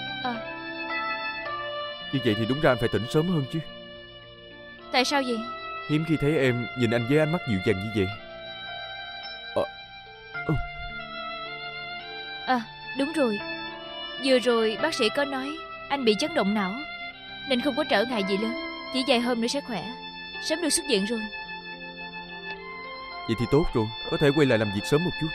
Speaker 8: Như vậy thì đúng ra anh phải tỉnh sớm hơn chứ.
Speaker 1: Tại sao vậy?
Speaker 8: Hiếm khi thấy em nhìn anh với ánh mắt dịu dàng như vậy.
Speaker 1: Đúng rồi. Vừa rồi bác sĩ có nói anh bị chấn động não, nên không có trở ngại gì lớn, chỉ vài hôm nữa sẽ khỏe, sớm được xuất viện rồi.
Speaker 8: Vậy thì tốt rồi, có thể quay lại làm việc sớm một chút.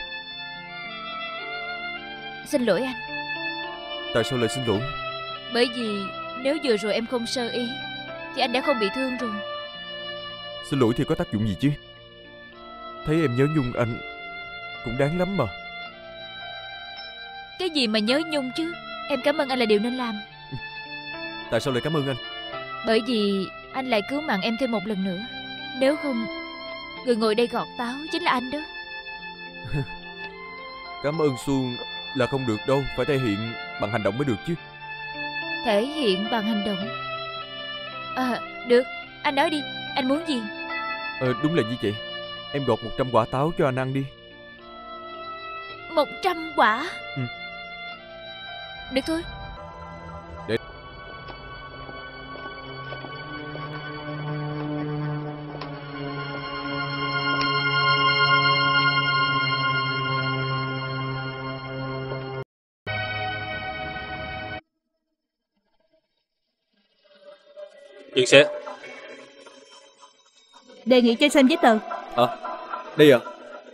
Speaker 1: Xin lỗi anh.
Speaker 8: Tại sao lại xin lỗi?
Speaker 1: Bởi vì nếu vừa rồi em không sơ ý thì anh đã không bị thương rồi.
Speaker 8: Xin lỗi thì có tác dụng gì chứ? Thấy em nhớ nhung anh cũng đáng lắm mà.
Speaker 1: Cái gì mà nhớ nhung chứ? Em cảm ơn anh là điều nên làm.
Speaker 8: Tại sao lại cảm ơn anh?
Speaker 1: Bởi vì anh lại cứu mạng em thêm một lần nữa. Nếu không, người ngồi đây gọt táo chính là anh đó.
Speaker 8: Cảm ơn Xuân là không được đâu, phải thể hiện bằng hành động mới được chứ.
Speaker 1: Thể hiện bằng hành động? Được, anh nói đi, anh muốn gì?
Speaker 8: Đúng là như vậy. Em gọt 100 quả táo cho anh ăn đi.
Speaker 1: 100 quả? Được thôi.
Speaker 8: Để...
Speaker 4: Dừng xe.
Speaker 3: Đề nghị cho xem giấy tờ.
Speaker 8: Đây à?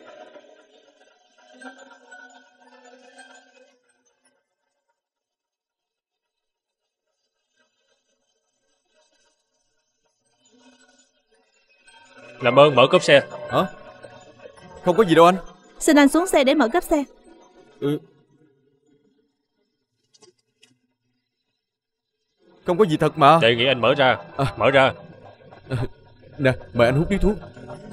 Speaker 4: Làm ơn mở cốp xe.
Speaker 8: Hả? Không có gì đâu anh.
Speaker 3: Xin anh xuống xe để mở cốp xe.
Speaker 8: Không có gì thật mà.
Speaker 4: Đề nghị anh mở ra. Mở ra.
Speaker 8: Nè, mời anh hút điếu thuốc.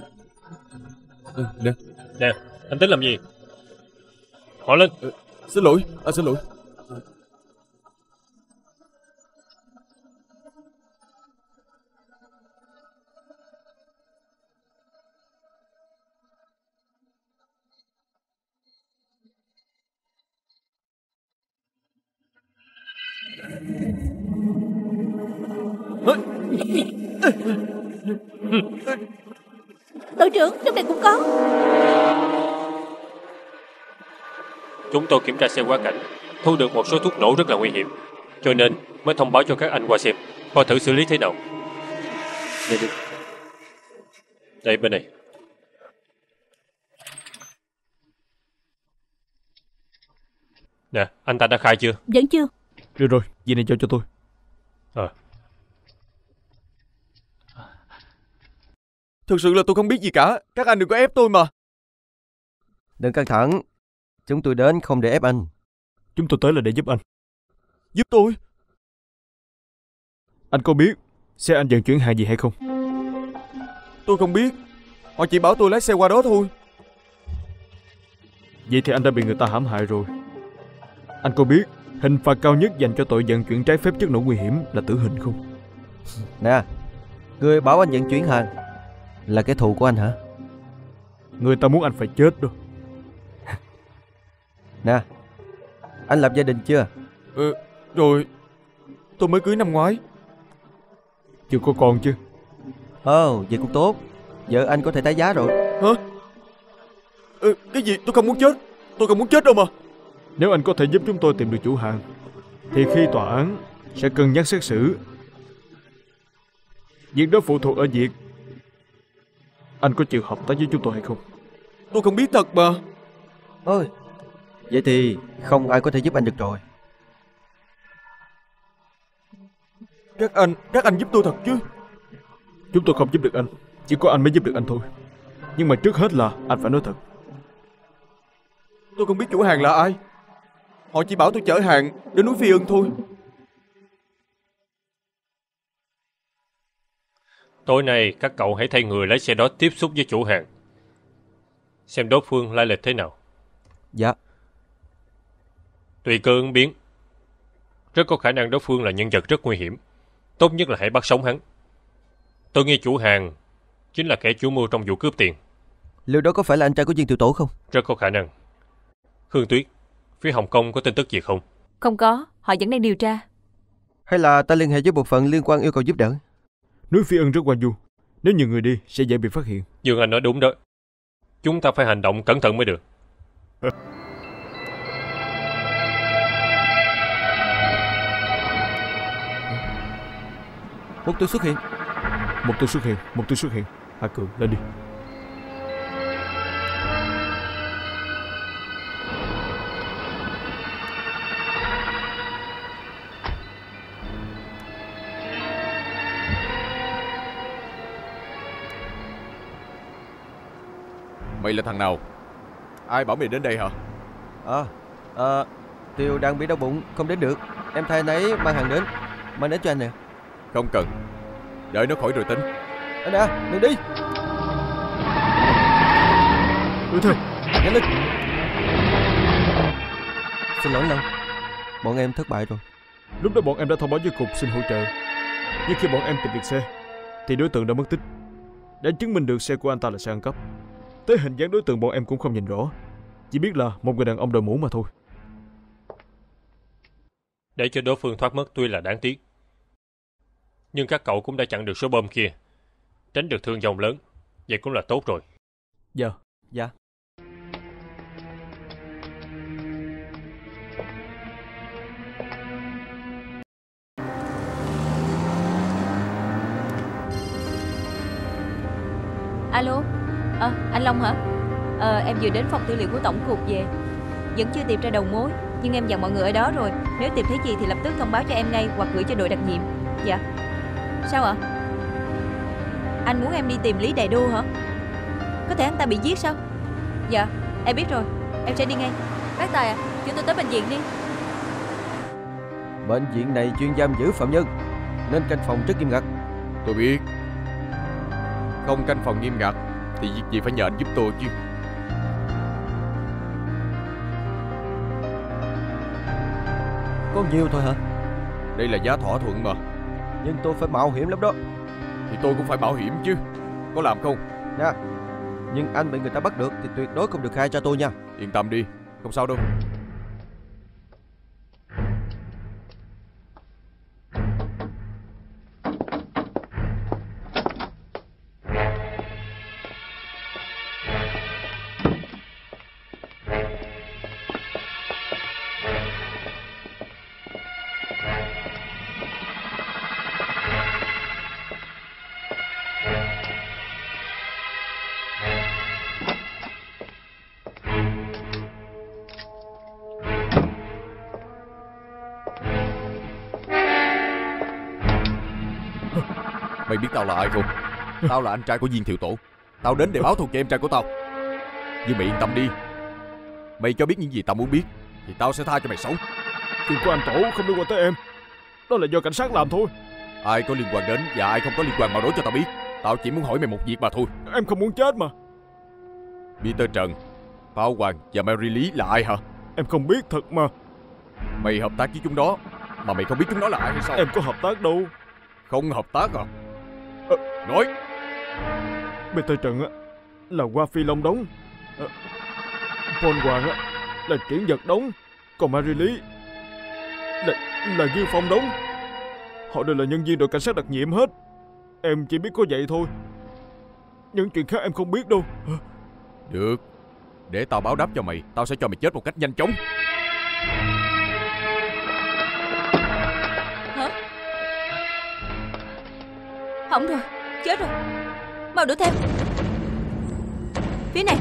Speaker 4: Nè, anh tính làm gì? Họ lên.
Speaker 8: Xin lỗi, xin lỗi.
Speaker 3: Đội trưởng, trong này cũng có.
Speaker 4: Chúng tôi kiểm tra xe quá cảnh, thu được một số thuốc nổ rất là nguy hiểm, cho nên mới thông báo cho các anh qua xem, coi thử xử lý thế nào. Đây bên này. Nè, anh ta đã khai chưa?
Speaker 3: Vẫn chưa.
Speaker 5: Được rồi, vậy này cho tôi.
Speaker 8: Thực sự là tôi không biết gì cả. Các anh đừng có ép tôi mà.
Speaker 6: Đừng căng thẳng. Chúng tôi đến không để ép anh.
Speaker 5: Chúng tôi tới là để giúp anh.
Speaker 8: Giúp tôi?
Speaker 5: Anh có biết xe anh vận chuyển hàng gì hay không?
Speaker 8: Tôi không biết. Họ chỉ bảo tôi lái xe qua đó thôi.
Speaker 5: Vậy thì anh đã bị người ta hãm hại rồi. Anh có biết hình phạt cao nhất dành cho tội vận chuyển trái phép chất nổ nguy hiểm là tử hình không?
Speaker 6: Nè, người bảo anh vận chuyển hàng là kẻ thù của anh hả?
Speaker 5: Người ta muốn anh phải chết đó.
Speaker 6: Nè, anh lập gia đình chưa?
Speaker 8: Rồi, tôi mới cưới năm ngoái.
Speaker 5: Chưa có con chứ?
Speaker 6: Vậy cũng tốt. Vợ anh có thể tái giá rồi.
Speaker 8: Hả? Cái gì? Tôi không muốn chết. Tôi không muốn chết đâu mà.
Speaker 5: Nếu anh có thể giúp chúng tôi tìm được chủ hàng thì khi tòa án sẽ cân nhắc xét xử. Việc đó phụ thuộc ở việc anh có chịu hợp tác với chúng tôi hay không.
Speaker 8: Tôi không biết thật mà.
Speaker 6: Vậy thì không ai có thể giúp anh được rồi.
Speaker 8: Các anh giúp tôi thật chứ?
Speaker 5: Chúng tôi không giúp được anh, chỉ có anh mới giúp được anh thôi. Nhưng mà trước hết là anh phải nói thật.
Speaker 8: Tôi không biết chủ hàng là ai. Họ chỉ bảo tôi chở hàng đến núi Phi Ưng thôi.
Speaker 4: Tối nay các cậu hãy thay người lái xe đó tiếp xúc với chủ hàng, xem đối phương lai lịch thế nào.
Speaker 6: Dạ.
Speaker 4: Tùy cơ ứng biến. Rất có khả năng đối phương là nhân vật rất nguy hiểm. Tốt nhất là hãy bắt sống hắn. Tôi nghi chủ hàng chính là kẻ chủ mưu trong vụ cướp tiền.
Speaker 6: Liệu đó có phải là anh trai của Viên Tiểu Tổ không?
Speaker 4: Rất có khả năng. Hương Tuyết, phía Hồng Kông có tin tức gì không?
Speaker 7: Không có, họ vẫn đang điều tra.
Speaker 6: Hay là ta liên hệ với bộ phận liên quan yêu cầu giúp đỡ?
Speaker 5: Núi Phi Ưng rất hoang vu, nếu nhiều người đi sẽ dễ bị phát hiện.
Speaker 4: Dương Anh nói đúng đó. Chúng ta phải hành động cẩn thận mới được.
Speaker 6: Mục tiêu xuất hiện.
Speaker 5: Mục tiêu xuất hiện. Hà Cường, lên đi.
Speaker 8: Mày là thằng nào? Ai bảo mày đến đây hả?
Speaker 6: Tiêu đang bị đau bụng, không đến được. Em thay anh ấy mang hàng đến. Mang đến cho anh nè.
Speaker 8: Không cần, đợi nó khỏi rồi tính.
Speaker 6: Anh à, đừng đi.
Speaker 5: Đuổi theo.
Speaker 6: Nhanh lên. Xin lỗi Long, bọn em thất bại rồi.
Speaker 5: Lúc đó bọn em đã thông báo với cục xin hỗ trợ. Nhưng khi bọn em tìm được xe thì đối tượng đã mất tích. Đã chứng minh được xe của anh ta là xe ăn cắp. Tới hình dáng đối tượng bọn em cũng không nhìn rõ, chỉ biết là một người đàn ông đội mũ mà thôi.
Speaker 4: Để cho đối phương thoát mất tuy là đáng tiếc, nhưng các cậu cũng đã chặn được số bom kia, tránh được thương vong lớn. Vậy cũng là tốt rồi.
Speaker 5: Dạ.
Speaker 6: Dạ.
Speaker 7: Alo, anh Long hả? Em vừa đến phòng tư liệu của tổng cục về. Vẫn chưa tìm ra đầu mối, nhưng em dặn mọi người ở đó rồi. Nếu tìm thấy gì thì lập tức thông báo cho em ngay, hoặc gửi cho đội đặc nhiệm. Dạ. Sao ạ? Anh muốn em đi tìm Lý Đại Đô hả? Có thể anh ta bị giết sao? Dạ, em biết rồi, em sẽ đi ngay. Bác Tài à, chúng tôi tới bệnh viện đi.
Speaker 6: Bệnh viện này chuyên giam giữ phạm nhân, nên canh phòng rất nghiêm ngặt.
Speaker 8: Tôi biết. Không canh phòng nghiêm ngặt thì việc gì phải nhờ anh giúp tôi chứ.
Speaker 6: Có nhiều thôi hả?
Speaker 8: Đây là giá thỏa thuận mà.
Speaker 6: Nhưng tôi phải mạo hiểm lắm đó.
Speaker 8: Thì tôi cũng phải bảo hiểm chứ. Có làm không?
Speaker 6: Nha. Nhưng anh bị người ta bắt được thì tuyệt đối không được khai cho tôi nha.
Speaker 8: Yên tâm đi, không sao đâu. Mày biết tao là ai không? Tao là anh trai của Viên Thiệu Tổ. Tao đến để báo thù cho em trai của tao. Nhưng mày yên tâm đi, mày cho biết những gì tao muốn biết thì tao sẽ tha cho mày sống.
Speaker 5: Chuyện của anh Tổ không liên quan tới em. Đó là do cảnh sát làm thôi.
Speaker 8: Ai có liên quan đến và ai không có liên quan mau nói cho tao biết. Tao chỉ muốn hỏi mày một việc mà thôi.
Speaker 5: Em không muốn chết mà.
Speaker 8: Peter Trần, Phao Hoàng và Mary Lý là ai hả?
Speaker 5: Em không biết thật mà.
Speaker 8: Mày hợp tác với chúng đó mà mày không biết chúng đó là ai hay sao?
Speaker 5: Em có hợp tác đâu.
Speaker 8: Không hợp tác à? Nói.
Speaker 5: Peter Trần á là Hoa Phi Long đóng, Paul Hoàng á là Triển Vật đóng, còn Mary Lý là Dương Phong đóng. Họ đều là nhân viên đội cảnh sát đặc nhiệm hết. Em chỉ biết có vậy thôi. Những chuyện khác em không biết đâu.
Speaker 8: Được, để tao báo đáp cho mày. Tao sẽ cho mày chết một cách nhanh chóng.
Speaker 7: Hả? Hỏng rồi, chết rồi. Mau đuổi theo. Phía này.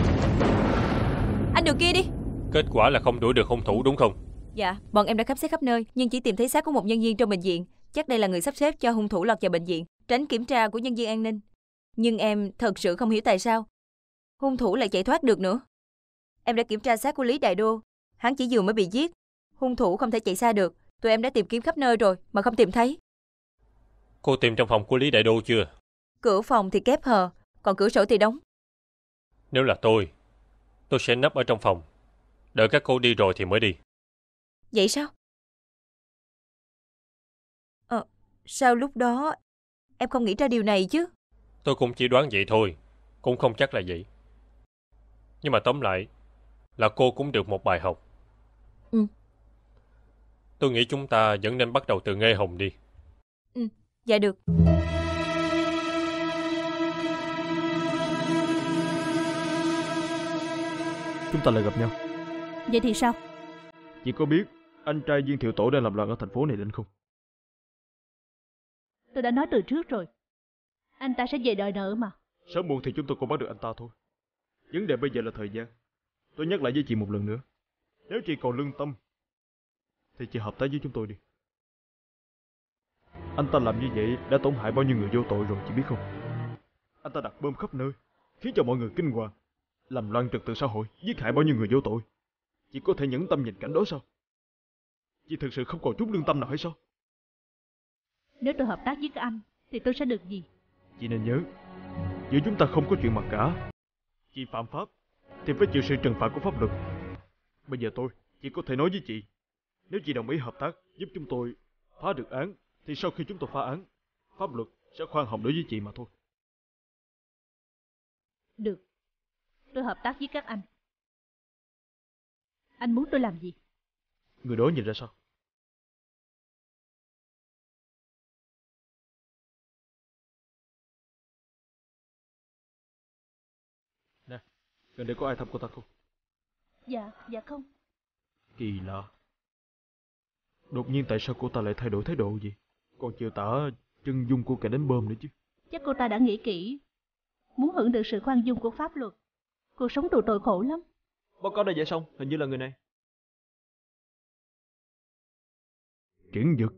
Speaker 7: Anh đường kia đi.
Speaker 4: Kết quả là không đuổi được hung thủ đúng không?
Speaker 7: Dạ, bọn em đã khám xét khắp nơi nhưng chỉ tìm thấy xác của một nhân viên trong bệnh viện. Chắc đây là người sắp xếp cho hung thủ lọt vào bệnh viện, tránh kiểm tra của nhân viên an ninh. Nhưng em thật sự không hiểu tại sao hung thủ lại chạy thoát được nữa. Em đã kiểm tra xác của Lý Đại Đô. Hắn chỉ vừa mới bị giết. Hung thủ không thể chạy xa được. Tụi em đã tìm kiếm khắp nơi rồi mà không tìm thấy.
Speaker 4: Cô tìm trong phòng của Lý Đại Đô chưa?
Speaker 7: Cửa phòng thì kép hờ, còn cửa sổ thì đóng.
Speaker 4: Nếu là tôi sẽ nấp ở trong phòng, đợi các cô đi rồi thì mới đi.
Speaker 7: Vậy sao? Sao lúc đó em không nghĩ ra điều này chứ?
Speaker 4: Tôi cũng chỉ đoán vậy thôi, cũng không chắc là vậy. Nhưng mà tóm lại là cô cũng được một bài học.
Speaker 7: Ừ.
Speaker 4: Tôi nghĩ chúng ta vẫn nên bắt đầu từ Nghê Hồng đi.
Speaker 7: Ừ, dạ được.
Speaker 5: Chúng ta lại gặp nhau.
Speaker 3: Vậy thì sao?
Speaker 5: Chị có biết anh trai Viên Thiệu Tổ đang làm loạn ở thành phố này định không?
Speaker 3: Tôi đã nói từ trước rồi. Anh ta sẽ về đòi nợ mà.
Speaker 5: Sớm muộn thì chúng tôi cũng bắt được anh ta thôi. Vấn đề bây giờ là thời gian. Tôi nhắc lại với chị một lần nữa. Nếu chị còn lương tâm thì chị hợp tác với chúng tôi đi. Anh ta làm như vậy đã tổn hại bao nhiêu người vô tội rồi chị biết không? Anh ta đặt bom khắp nơi, khiến cho mọi người kinh hoàng, làm loạn trật tự xã hội, giết hại bao nhiêu người vô tội. Chị có thể nhẫn tâm nhìn cảnh đó sao? Chị thực sự không còn chút lương tâm nào hay sao?
Speaker 3: Nếu tôi hợp tác với các anh thì tôi sẽ được gì?
Speaker 5: Chị nên nhớ, giữa chúng ta không có chuyện mặc cả. Chị phạm pháp thì phải chịu sự trừng phạt của pháp luật. Bây giờ tôi chỉ có thể nói với chị, nếu chị đồng ý hợp tác giúp chúng tôi phá được án, thì sau khi chúng tôi phá án, pháp luật sẽ khoan hồng đối với chị mà thôi.
Speaker 3: Được, tôi hợp tác với các anh. Anh muốn tôi làm gì?
Speaker 5: Người đó nhìn ra sao? Nè, gần đây có ai thăm cô ta không?
Speaker 3: Dạ không.
Speaker 5: Kỳ lạ. Đột nhiên tại sao cô ta lại thay đổi thái độ vậy? Còn chiều tả chân dung của kẻ đánh bom nữa chứ.
Speaker 3: Chắc cô ta đã nghĩ kỹ, muốn hưởng được sự khoan dung của pháp luật. Cuộc sống tù tội khổ lắm.
Speaker 9: Báo cáo đã giải xong, hình như là người này.
Speaker 5: Triển Dực.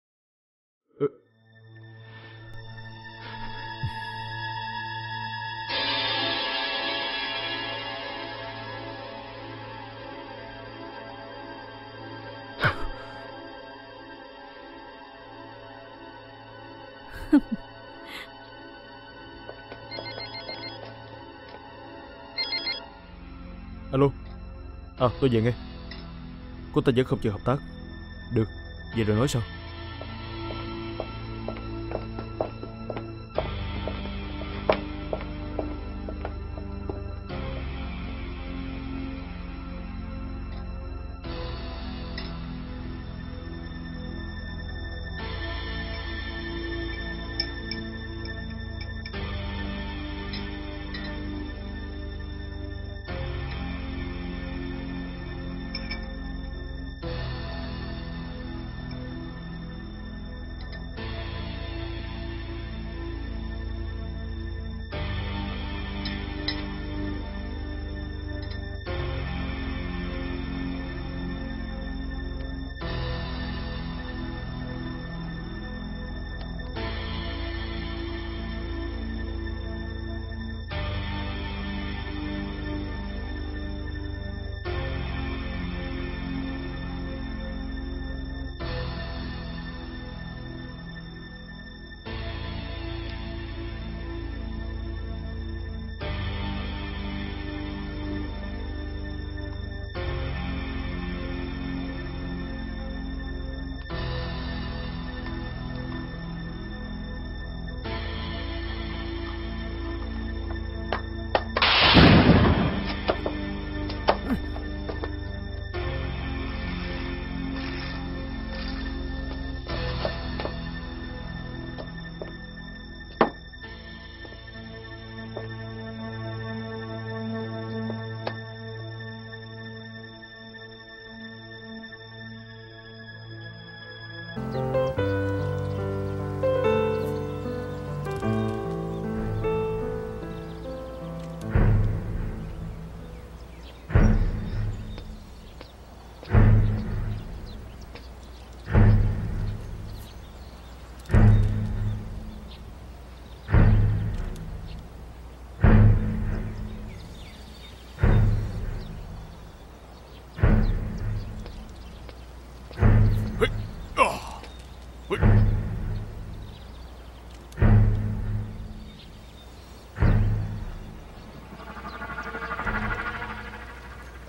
Speaker 5: Alo. Tôi về ngay. Cô ta vẫn không chịu hợp tác. Được, vậy rồi nói sao?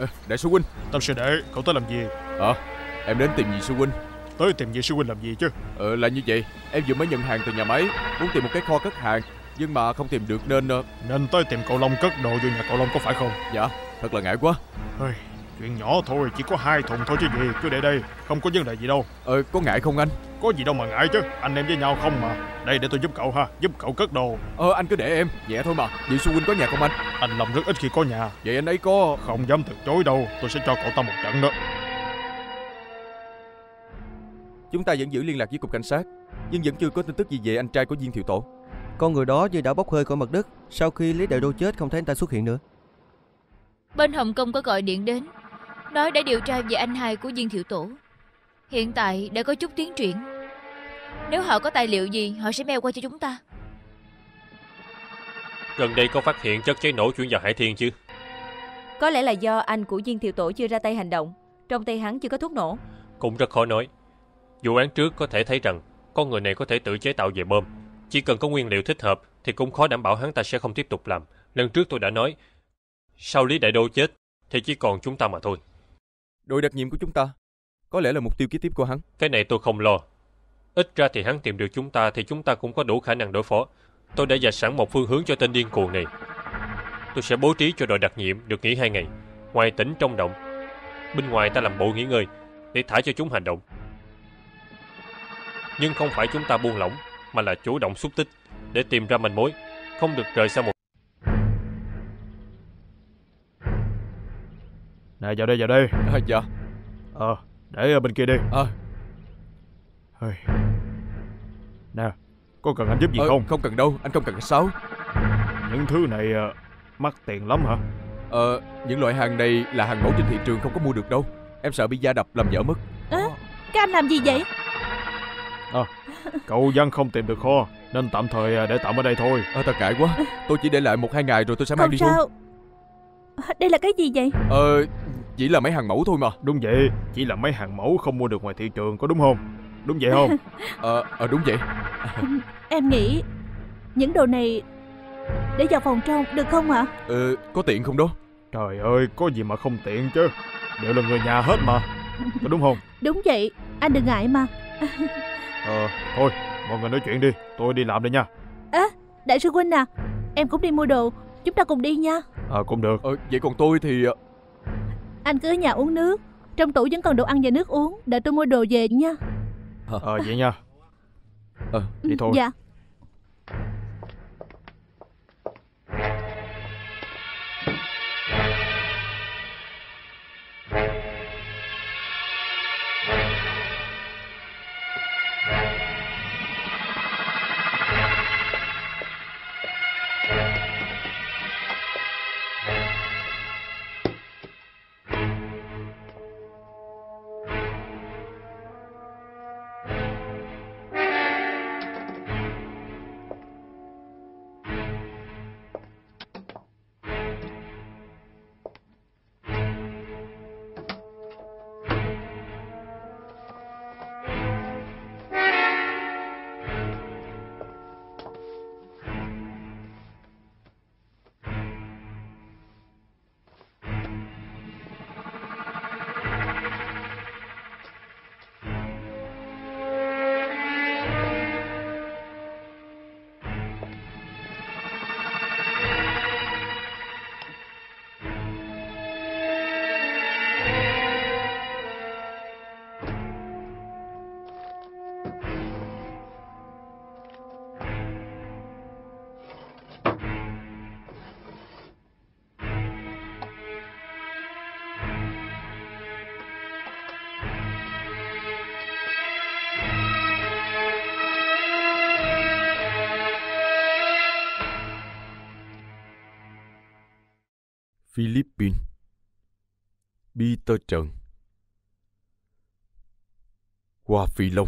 Speaker 8: Đại sư huynh.
Speaker 5: Tam sư đệ, cậu tới làm gì?
Speaker 8: Em đến tìm nhị sư huynh.
Speaker 5: Tới tìm nhị sư huynh làm gì chứ?
Speaker 8: Là như vậy. Em vừa mới nhận hàng từ nhà máy, muốn tìm một cái kho cất hàng, nhưng mà không tìm được nên
Speaker 5: tới tìm cậu Long cất đồ vô nhà cậu Long có phải không?
Speaker 8: Dạ, thật là ngại quá.
Speaker 5: Chuyện nhỏ thôi, chỉ có 2 thùng thôi chứ gì. Cứ để đây, không có vấn đề gì đâu.
Speaker 8: Có ngại không anh?
Speaker 5: Có gì đâu mà ngại chứ, anh em với nhau không mà. Đây để tôi giúp cậu ha, giúp cậu cất đồ.
Speaker 8: Anh cứ để em, nhẹ thôi mà. Nhị sư huynh có nhà không anh?
Speaker 5: Anh Long rất ít khi có nhà.
Speaker 8: Vậy anh ấy có...
Speaker 5: Không dám từ chối đâu, tôi sẽ cho cậu ta một trận đó.
Speaker 6: Chúng ta vẫn giữ liên lạc với cục cảnh sát, nhưng vẫn chưa có tin tức gì về anh trai của Viên Thiệu Tổ. Con người đó như đã bốc hơi khỏi mặt đất. Sau khi Lý Đại Đô chết không thấy anh ta xuất hiện nữa.
Speaker 1: Bên Hồng Kông có gọi điện đến, nói đã điều tra về anh hai của Viên Thiệu Tổ. Hiện tại đã có chút tiến triển. Nếu họ có tài liệu gì, họ sẽ mail qua cho chúng ta.
Speaker 4: Gần đây có phát hiện chất cháy nổ chuyển vào Hải Thiên chứ?
Speaker 7: Có lẽ là do anh của Viên Thiệu Tổ chưa ra tay hành động. Trong tay hắn chưa có thuốc nổ.
Speaker 4: Cũng rất khó nói. Vụ án trước có thể thấy rằng con người này có thể tự chế tạo về bom. Chỉ cần có nguyên liệu thích hợp thì cũng khó đảm bảo hắn ta sẽ không tiếp tục làm. Lần trước tôi đã nói, sau Lý Đại Đô chết thì chỉ còn chúng ta mà thôi.
Speaker 6: Đội đặc nhiệm của chúng ta có lẽ là mục tiêu kế tiếp của hắn.
Speaker 4: Cái này tôi không lo. Ít ra thì hắn tìm được chúng ta thì chúng ta cũng có đủ khả năng đối phó. Tôi đã dạch sẵn một phương hướng cho tên điên cuồng này. Tôi sẽ bố trí cho đội đặc nhiệm được nghỉ 2 ngày, ngoài tỉnh trong động. Bên ngoài ta làm bộ nghỉ ngơi để thả cho chúng hành động. Nhưng không phải chúng ta buông lỏng, mà là chủ động xúc tích để tìm ra manh mối, không được rời xa một.
Speaker 5: Nè, vào đây.
Speaker 8: Dạ.
Speaker 5: Để bên kia đi. Nè, có cần anh giúp gì không?
Speaker 8: Không cần đâu, anh không cần sáo.
Speaker 5: Những thứ này mắc tiền lắm hả?
Speaker 8: Những loại hàng này là hàng mẫu trên thị trường, không có mua được đâu. Em sợ bị va đập làm vỡ mất.
Speaker 3: Các anh làm gì vậy?
Speaker 5: Cậu Văn không tìm được kho nên tạm thời để tạm ở đây thôi.
Speaker 8: Thật ngại quá. Tôi chỉ để lại 1-2 ngày rồi tôi sẽ mang đi
Speaker 3: thôi.
Speaker 8: Không
Speaker 3: sao? Đây là cái gì vậy?
Speaker 8: Chỉ là mấy hàng mẫu thôi mà.
Speaker 5: Đúng vậy, chỉ là mấy hàng mẫu không mua được ngoài thị trường, có đúng không? Đúng vậy không?
Speaker 8: Đúng vậy.
Speaker 3: Em nghĩ những đồ này để vào phòng trong được không ạ?
Speaker 8: Có tiện không đó?
Speaker 5: Trời ơi, có gì mà không tiện chứ. Đều là người nhà hết mà, có đúng không?
Speaker 3: Đúng vậy, anh đừng ngại mà.
Speaker 5: Thôi, mọi người nói chuyện đi, tôi đi làm đây nha.
Speaker 3: Đại sư huynh à, em cũng đi mua đồ, chúng ta cùng đi nha.
Speaker 5: Cũng được.
Speaker 8: Vậy còn tôi thì...
Speaker 3: Anh cứ ở nhà uống nước, trong tủ vẫn còn đồ ăn và nước uống, đợi tôi mua đồ về nha.
Speaker 5: Vậy nha. Đi thôi.
Speaker 3: Dạ.
Speaker 8: Philippines. Peter Trần. Hoa Phi Long.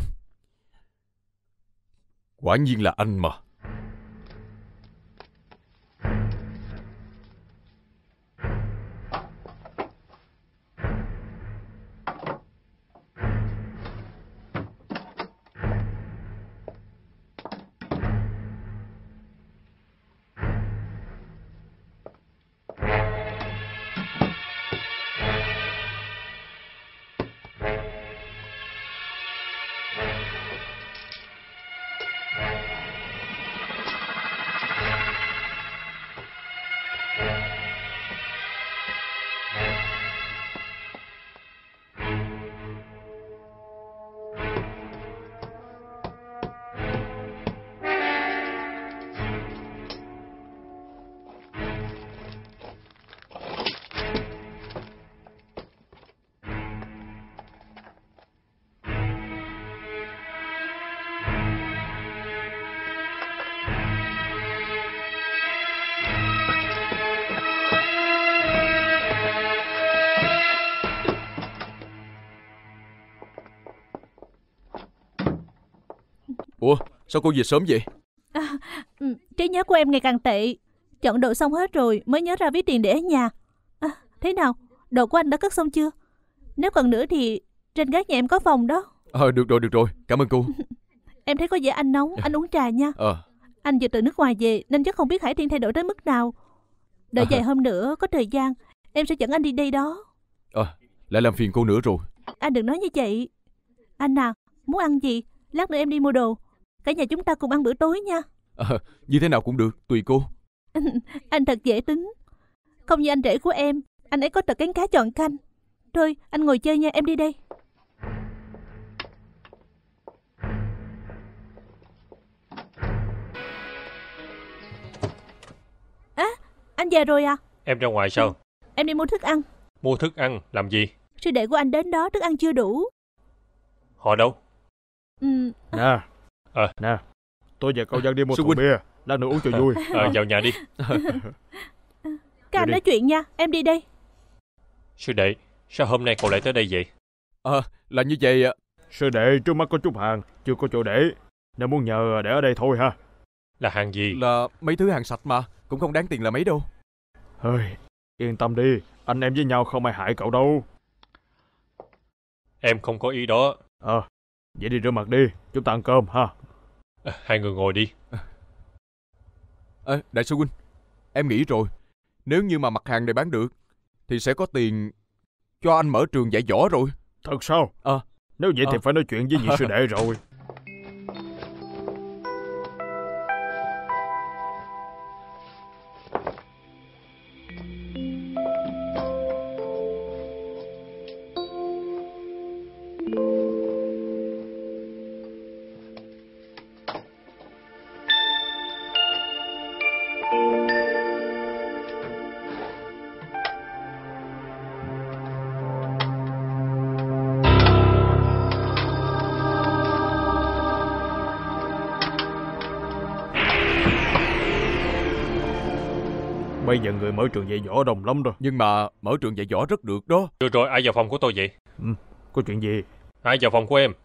Speaker 8: Quả nhiên là anh mà. Ủa, sao cô về sớm vậy?
Speaker 3: Trí nhớ của em ngày càng tệ. Chọn đồ xong hết rồi mới nhớ ra ví tiền để ở nhà. Thế nào, đồ của anh đã cất xong chưa? Nếu còn nữa thì trên gác nhà em có phòng đó.
Speaker 8: Được rồi, cảm ơn cô.
Speaker 3: Em thấy có vẻ anh nóng, anh uống trà nha. Anh vừa từ nước ngoài về nên chắc không biết Hải Thiên thay đổi tới mức nào. Đợi vài hôm nữa có thời gian em sẽ dẫn anh đi đây đó.
Speaker 8: Lại làm phiền cô nữa rồi.
Speaker 3: Anh đừng nói như vậy. Anh à, muốn ăn gì lát nữa em đi mua đồ. Cả nhà chúng ta cùng ăn bữa tối nha.
Speaker 8: Như thế nào cũng được, tùy cô.
Speaker 3: Anh thật dễ tính. Không như anh rể của em, anh ấy có tật cán cá chọn canh. Thôi anh ngồi chơi nha, em đi đây. Anh về rồi à?
Speaker 4: Em ra ngoài sao?
Speaker 3: Em đi mua thức ăn.
Speaker 4: Mua thức ăn làm gì?
Speaker 3: Sư đệ của anh đến đó, thức ăn chưa đủ.
Speaker 4: Họ đâu?
Speaker 5: Nè, tôi và cậu Văn đi mua
Speaker 8: Sư
Speaker 5: thùng
Speaker 8: huynh.
Speaker 5: bia, lát nữa uống cho vui.
Speaker 4: Vào nhà đi.
Speaker 3: Các anh nói chuyện nha, em đi đây.
Speaker 4: Sư đệ, sao hôm nay cậu lại tới đây vậy?
Speaker 8: Là như vậy ạ.
Speaker 5: Sư đệ trước mắt có chút hàng, chưa có chỗ để, nên muốn nhờ để ở đây thôi ha.
Speaker 4: Là hàng gì?
Speaker 8: Là mấy thứ hàng sạch mà, cũng không đáng tiền là mấy đâu.
Speaker 5: Yên tâm đi, anh em với nhau không ai hại cậu đâu.
Speaker 4: Em không có ý đó.
Speaker 5: Vậy đi rửa mặt đi, chúng ta ăn cơm ha.
Speaker 4: Hai người ngồi đi.
Speaker 8: Đại sư huynh, em nghĩ rồi, nếu như mà mặt hàng này bán được thì sẽ có tiền cho anh mở trường dạy võ rồi.
Speaker 5: Thật sao? Nếu vậy thì phải nói chuyện với vị sư đệ rồi. Bây giờ người mở trường dạy võ đông lắm rồi.
Speaker 8: Nhưng mà mở trường dạy võ rất được đó.
Speaker 4: Được rồi, ai vào phòng của tôi vậy?
Speaker 5: Có chuyện gì?
Speaker 4: Ai vào phòng của em?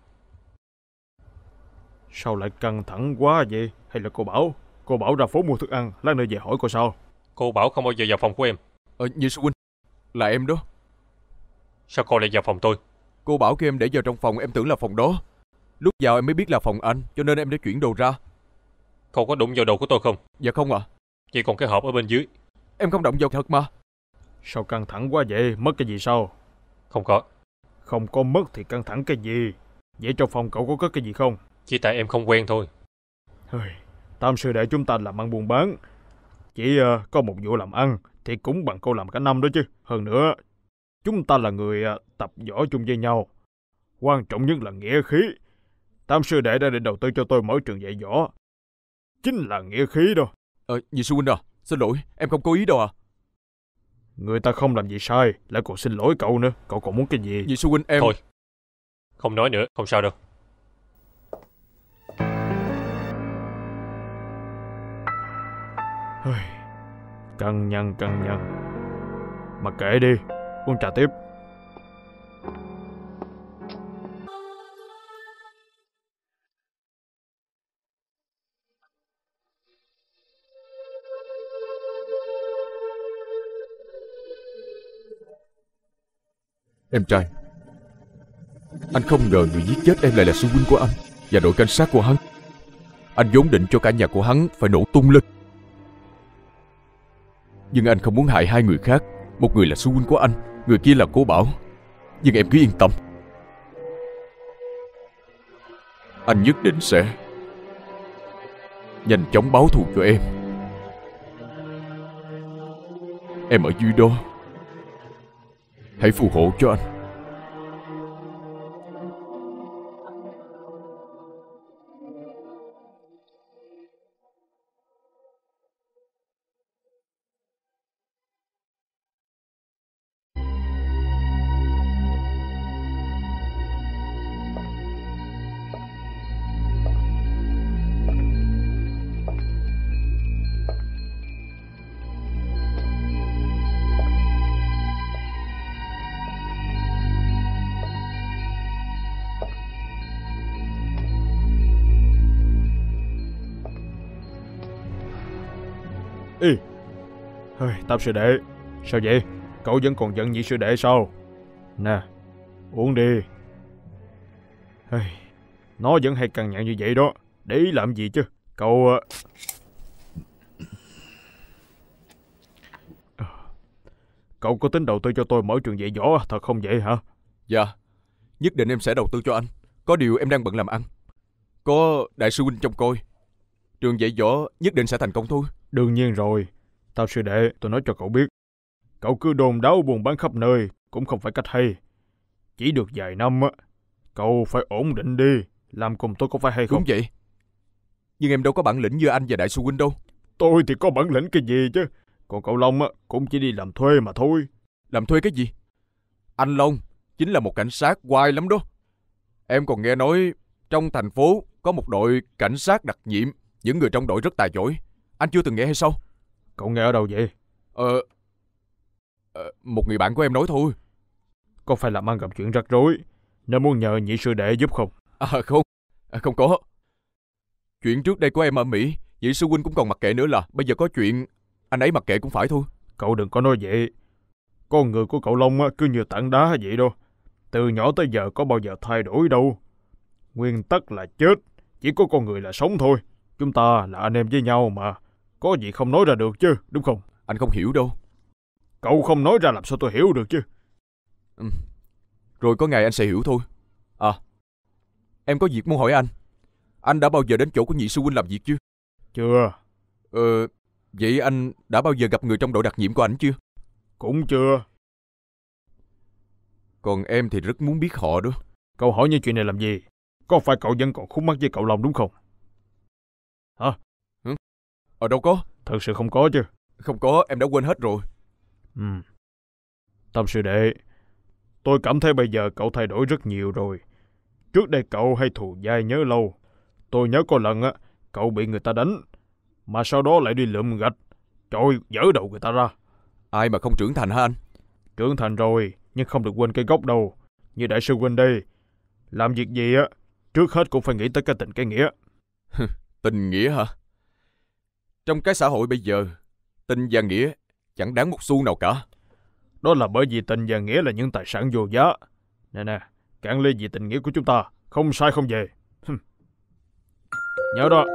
Speaker 5: Sao lại căng thẳng quá vậy? Hay là cô Bảo? Cô Bảo ra phố mua thức ăn, lát nữa về hỏi cô sao?
Speaker 4: Cô bảo không bao giờ vào phòng của em.
Speaker 8: Như sư huynh, là em đó.
Speaker 4: Sao cô lại vào phòng tôi?
Speaker 8: Cô bảo kêu em để vào trong phòng, em tưởng là phòng đó. Lúc vào em mới biết là phòng anh, cho nên em đã chuyển đồ ra.
Speaker 4: Cô có đụng vào đồ của tôi không?
Speaker 8: Dạ không ạ.
Speaker 4: Vậy còn cái hộp ở bên dưới?
Speaker 8: Em không động vào thật mà.
Speaker 5: Sao căng thẳng quá vậy? Mất cái gì sao?
Speaker 4: Không có.
Speaker 5: Không có mất thì căng thẳng cái gì? Vậy trong phòng cậu có cất cái gì không?
Speaker 4: Chỉ tại em không quen thôi.
Speaker 5: Tam sư đệ chúng ta làm ăn buôn bán, chỉ có một vụ làm ăn thì cũng bằng câu làm cả năm đó chứ. Hơn nữa, chúng ta là người tập võ chung với nhau. Quan trọng nhất là nghĩa khí. Tam sư đệ đã định đầu tư cho tôi mở trường dạy võ, chính là nghĩa khí đó.
Speaker 8: Nhị sư huynh à, xin lỗi, em không cố ý đâu à.
Speaker 5: Người ta không làm gì sai, lại còn xin lỗi cậu nữa. Cậu còn muốn cái gì?
Speaker 8: Nhị sư huynh em...
Speaker 4: Thôi, không nói nữa, không sao đâu.
Speaker 5: Căng nhăn. Mà kệ đi, uống trà tiếp.
Speaker 8: Em trai, anh không ngờ người giết chết em lại là sư huynh của anh và đội cảnh sát của hắn. Anh vốn định cho cả nhà của hắn phải nổ tung lên, nhưng anh không muốn hại hai người khác. Một người là sư huynh của anh, người kia là cô Bảo. Nhưng em cứ yên tâm, anh nhất định sẽ nhanh chóng báo thù cho em. Em ở dưới đó, hãy phù hộ cho anh.
Speaker 5: Tam sư đệ, sao vậy? Cậu vẫn còn giận nhị sư đệ sao? Nè, uống đi. Nó vẫn hay cằn nhằn như vậy đó. Để ý làm gì chứ? Cậu... Cậu có tính đầu tư cho tôi mở trường dạy võ thật không vậy hả?
Speaker 8: Dạ, nhất định em sẽ đầu tư cho anh. Có điều em đang bận làm ăn. Có đại sư huynh trông coi, trường dạy võ nhất định sẽ thành công thôi.
Speaker 5: Đương nhiên rồi. Tam sư đệ, tôi nói cho cậu biết, cậu cứ đồn đáo buôn bán khắp nơi cũng không phải cách hay. Chỉ được vài năm á, cậu phải ổn định đi, làm cùng tôi có phải hay không?
Speaker 8: Đúng vậy. Nhưng em đâu có bản lĩnh như anh và đại sư huynh đâu.
Speaker 5: Tôi thì có bản lĩnh cái gì chứ. Còn cậu Long á, cũng chỉ đi làm thuê mà thôi.
Speaker 8: Làm thuê cái gì? Anh Long chính là một cảnh sát oai lắm đó. Em còn nghe nói trong thành phố có một đội cảnh sát đặc nhiệm, những người trong đội rất tài giỏi. Anh chưa từng nghe hay sao?
Speaker 5: Cậu nghe ở đâu vậy?
Speaker 8: Một người bạn của em nói thôi.
Speaker 5: Có phải làm ăn gặp chuyện rắc rối nên muốn nhờ nhị sư đệ giúp không?
Speaker 8: Không có. Chuyện trước đây của em ở Mỹ, nhị sư huynh cũng còn mặc kệ nữa, là bây giờ có chuyện anh ấy mặc kệ cũng phải thôi.
Speaker 5: Cậu đừng có nói vậy. Con người của cậu Long á, cứ như tảng đá vậy đâu. Từ nhỏ tới giờ có bao giờ thay đổi đâu. Nguyên tắc là chết, chỉ có con người là sống thôi. Chúng ta là anh em với nhau mà. Có gì không nói ra được chứ, đúng không?
Speaker 8: Anh không hiểu đâu.
Speaker 5: Cậu không nói ra làm sao tôi hiểu được chứ.
Speaker 8: Rồi có ngày anh sẽ hiểu thôi. Em có việc muốn hỏi anh. Anh đã bao giờ đến chỗ của nhị sư huynh làm việc chưa?
Speaker 5: Chưa.
Speaker 8: Vậy anh đã bao giờ gặp người trong đội đặc nhiệm của ảnh chưa?
Speaker 5: Cũng chưa.
Speaker 8: Còn em thì rất muốn biết họ đó.
Speaker 5: Cậu hỏi những chuyện này làm gì? Có phải cậu vẫn còn khúc mắc với cậu Long đúng không? Hả?
Speaker 8: Đâu có.
Speaker 5: Thật sự không có chứ?
Speaker 8: Không có, em đã quên hết rồi.
Speaker 5: Tam sư đệ, tôi cảm thấy bây giờ cậu thay đổi rất nhiều rồi. Trước đây cậu hay thù dai nhớ lâu. Tôi nhớ có lần á, cậu bị người ta đánh, mà sau đó lại đi lượm gạch, trời, giở đầu người ta ra.
Speaker 8: Ai mà không trưởng thành hả anh?
Speaker 5: Trưởng thành rồi, nhưng không được quên cái gốc đâu. Như đại sư huynh đây, làm việc gì á, trước hết cũng phải nghĩ tới cái tình cái nghĩa.
Speaker 8: Tình nghĩa hả? Trong cái xã hội bây giờ, tình và nghĩa chẳng đáng một xu nào cả.
Speaker 5: Đó là bởi vì tình và nghĩa là những tài sản vô giá. Nè, cạn ly vì tình nghĩa của chúng ta, không sai không về. Nhớ đó.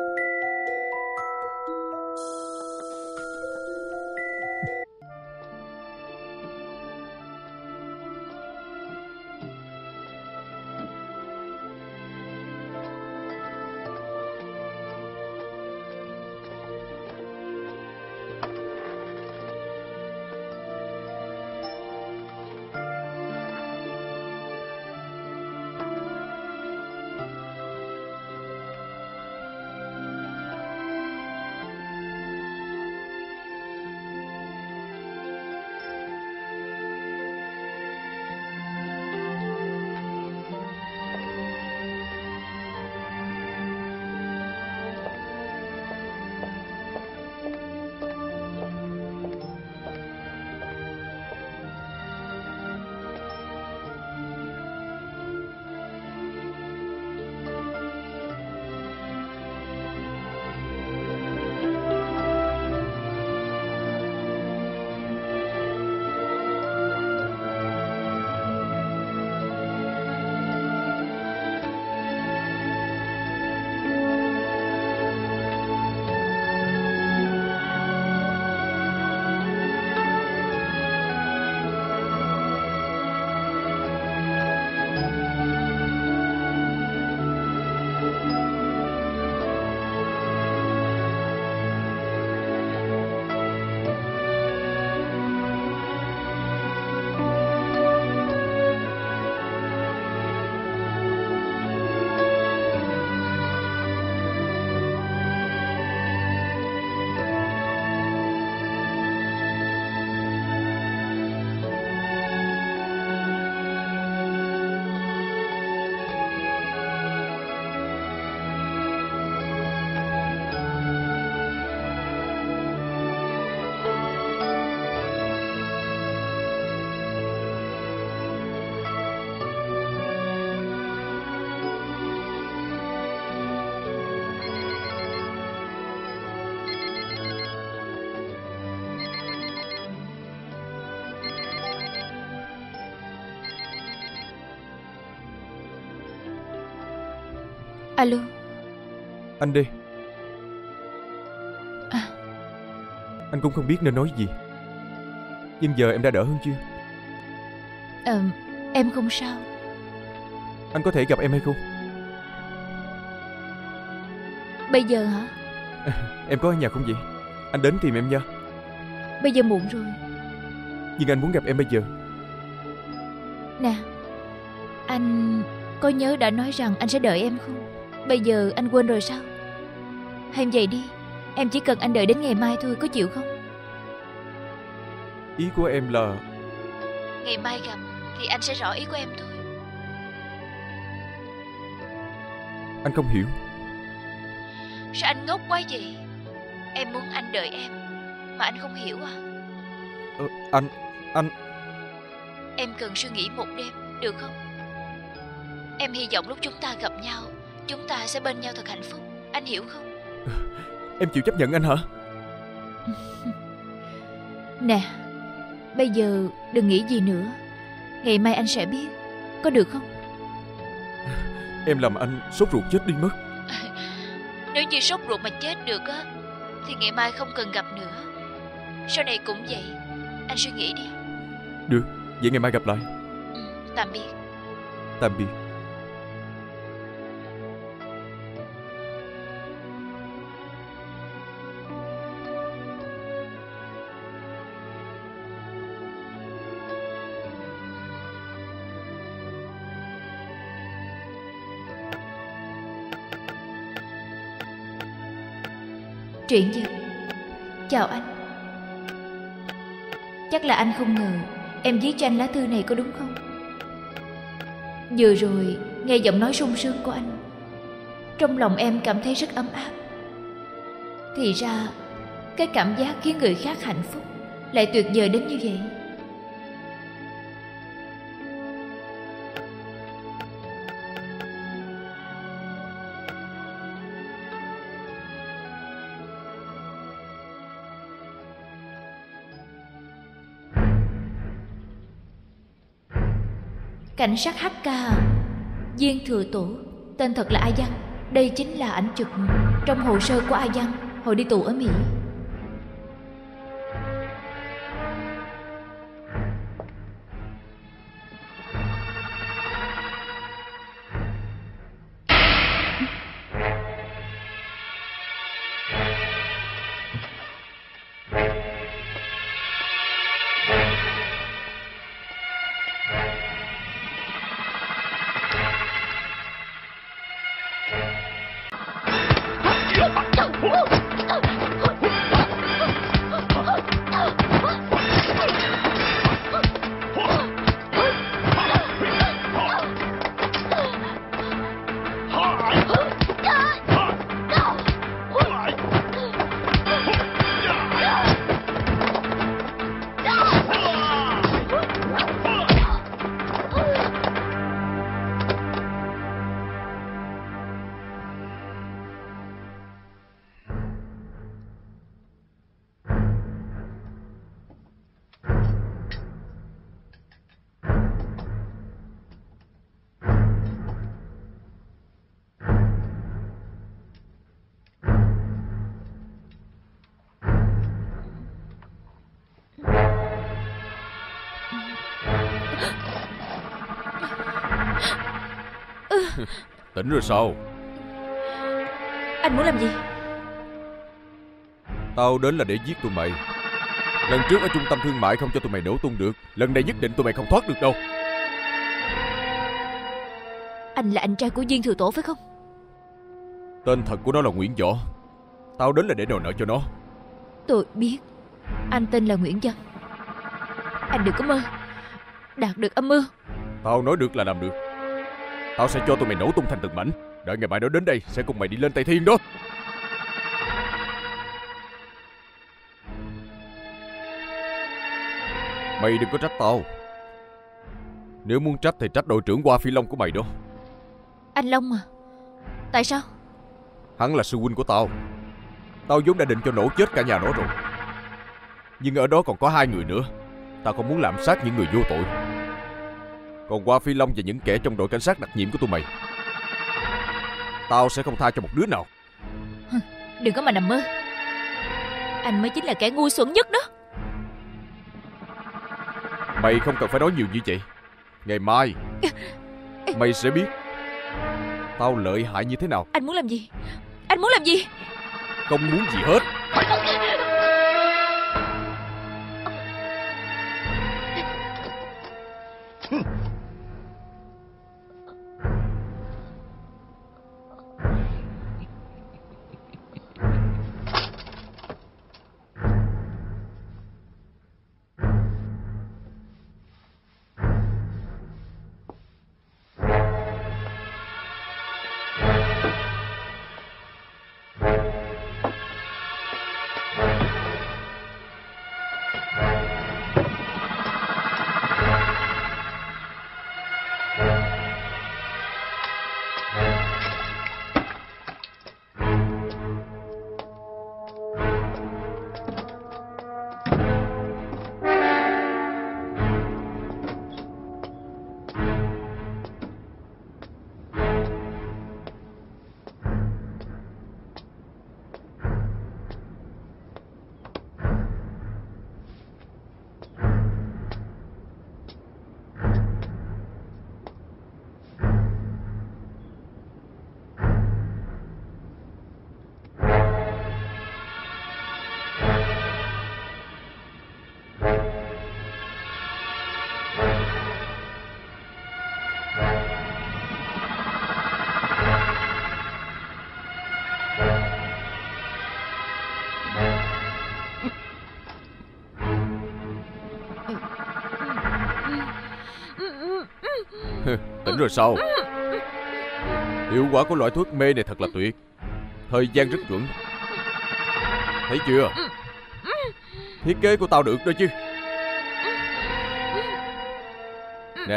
Speaker 1: Alo.
Speaker 6: Anh đây.
Speaker 1: À.
Speaker 6: Anh cũng không biết nên nói gì. Nhưng giờ em đã đỡ hơn chưa?
Speaker 1: Em không sao.
Speaker 6: Anh có thể gặp em hay không?
Speaker 1: Bây giờ hả?
Speaker 6: Em có ở nhà không vậy? Anh đến tìm em nha.
Speaker 1: Bây giờ muộn rồi.
Speaker 6: Nhưng anh muốn gặp em bây giờ.
Speaker 1: Nè, anh có nhớ đã nói rằng anh sẽ đợi em không? Bây giờ anh quên rồi sao? Hay vậy đi, em chỉ cần anh đợi đến ngày mai thôi, có chịu không?
Speaker 6: Ý của em là...
Speaker 1: Ngày mai gặp thì anh sẽ rõ ý của em thôi.
Speaker 6: Anh không hiểu.
Speaker 1: Sao anh ngốc quá vậy? Em muốn anh đợi em mà anh không hiểu à?
Speaker 6: Anh...
Speaker 1: Em cần suy nghĩ một đêm, được không? Em hy vọng lúc chúng ta gặp nhau, chúng ta sẽ bên nhau thật hạnh phúc. Anh hiểu không?
Speaker 6: Em chịu chấp nhận anh hả?
Speaker 1: Nè, bây giờ đừng nghĩ gì nữa. Ngày mai anh sẽ biết, có được không?
Speaker 6: Em làm anh sốt ruột chết đi mất.
Speaker 1: Nếu như sốt ruột mà chết được á, thì ngày mai không cần gặp nữa. Sau này cũng vậy. Anh suy nghĩ đi.
Speaker 6: Được, vậy ngày mai gặp lại.
Speaker 1: Tạm biệt.
Speaker 6: Tạm biệt.
Speaker 1: Chuyện gì? Chào anh. Chắc là anh không ngờ em viết cho anh lá thư này, có đúng không? Vừa rồi nghe giọng nói sung sướng của anh, trong lòng em cảm thấy rất ấm áp. Thì ra cái cảm giác khiến người khác hạnh phúc lại tuyệt vời đến như vậy. Cảnh sát HK Diên Thừa Tổ, tên thật là A Văn. Đây chính là ảnh chụp trong hồ sơ của A Văn hồi đi tù ở Mỹ.
Speaker 8: Tỉnh rồi sao?
Speaker 1: Anh muốn làm gì?
Speaker 8: Tao đến là để giết tụi mày. Lần trước ở trung tâm thương mại không cho tụi mày nổ tung được, lần này nhất định tụi mày không thoát được đâu.
Speaker 1: Anh là anh trai của Diên Thừa Tổ phải không?
Speaker 8: Tên thật của nó là Nguyễn Võ. Tao đến là để đòi nợ cho nó.
Speaker 1: Tôi biết. Anh tên là Nguyễn Văn. Anh đừng có mơ đạt được âm mưu.
Speaker 8: Tao nói được là làm được. Tao sẽ cho tụi mày nổ tung thành từng mảnh. Đợi ngày mai nó đến đây sẽ cùng mày đi lên Tây Thiên đó. Mày đừng có trách tao. Nếu muốn trách thì trách đội trưởng Hoa Phi Long của mày đó.
Speaker 1: Anh Long à? Tại sao?
Speaker 8: Hắn là sư huynh của tao. Tao vốn đã định cho nổ chết cả nhà nó rồi. Nhưng ở đó còn có 2 người nữa. Tao không muốn lạm sát những người vô tội. Còn Hoa Phi Long và những kẻ trong đội cảnh sát đặc nhiệm của tụi mày, Tao sẽ không tha cho một đứa nào.
Speaker 1: Đừng có mà nằm mơ. Anh mới chính là kẻ ngu xuẩn nhất đó.
Speaker 8: Mày không cần phải nói nhiều như vậy. Ngày mai mày sẽ biết tao lợi hại như thế nào.
Speaker 1: Anh muốn làm gì? Anh muốn làm gì?
Speaker 8: Không muốn gì hết. Tỉnh rồi sao? Hiệu quả của loại thuốc mê này thật là tuyệt. Thời gian rất chuẩn. Thấy chưa? Thiết kế của tao được đó chứ. Nè.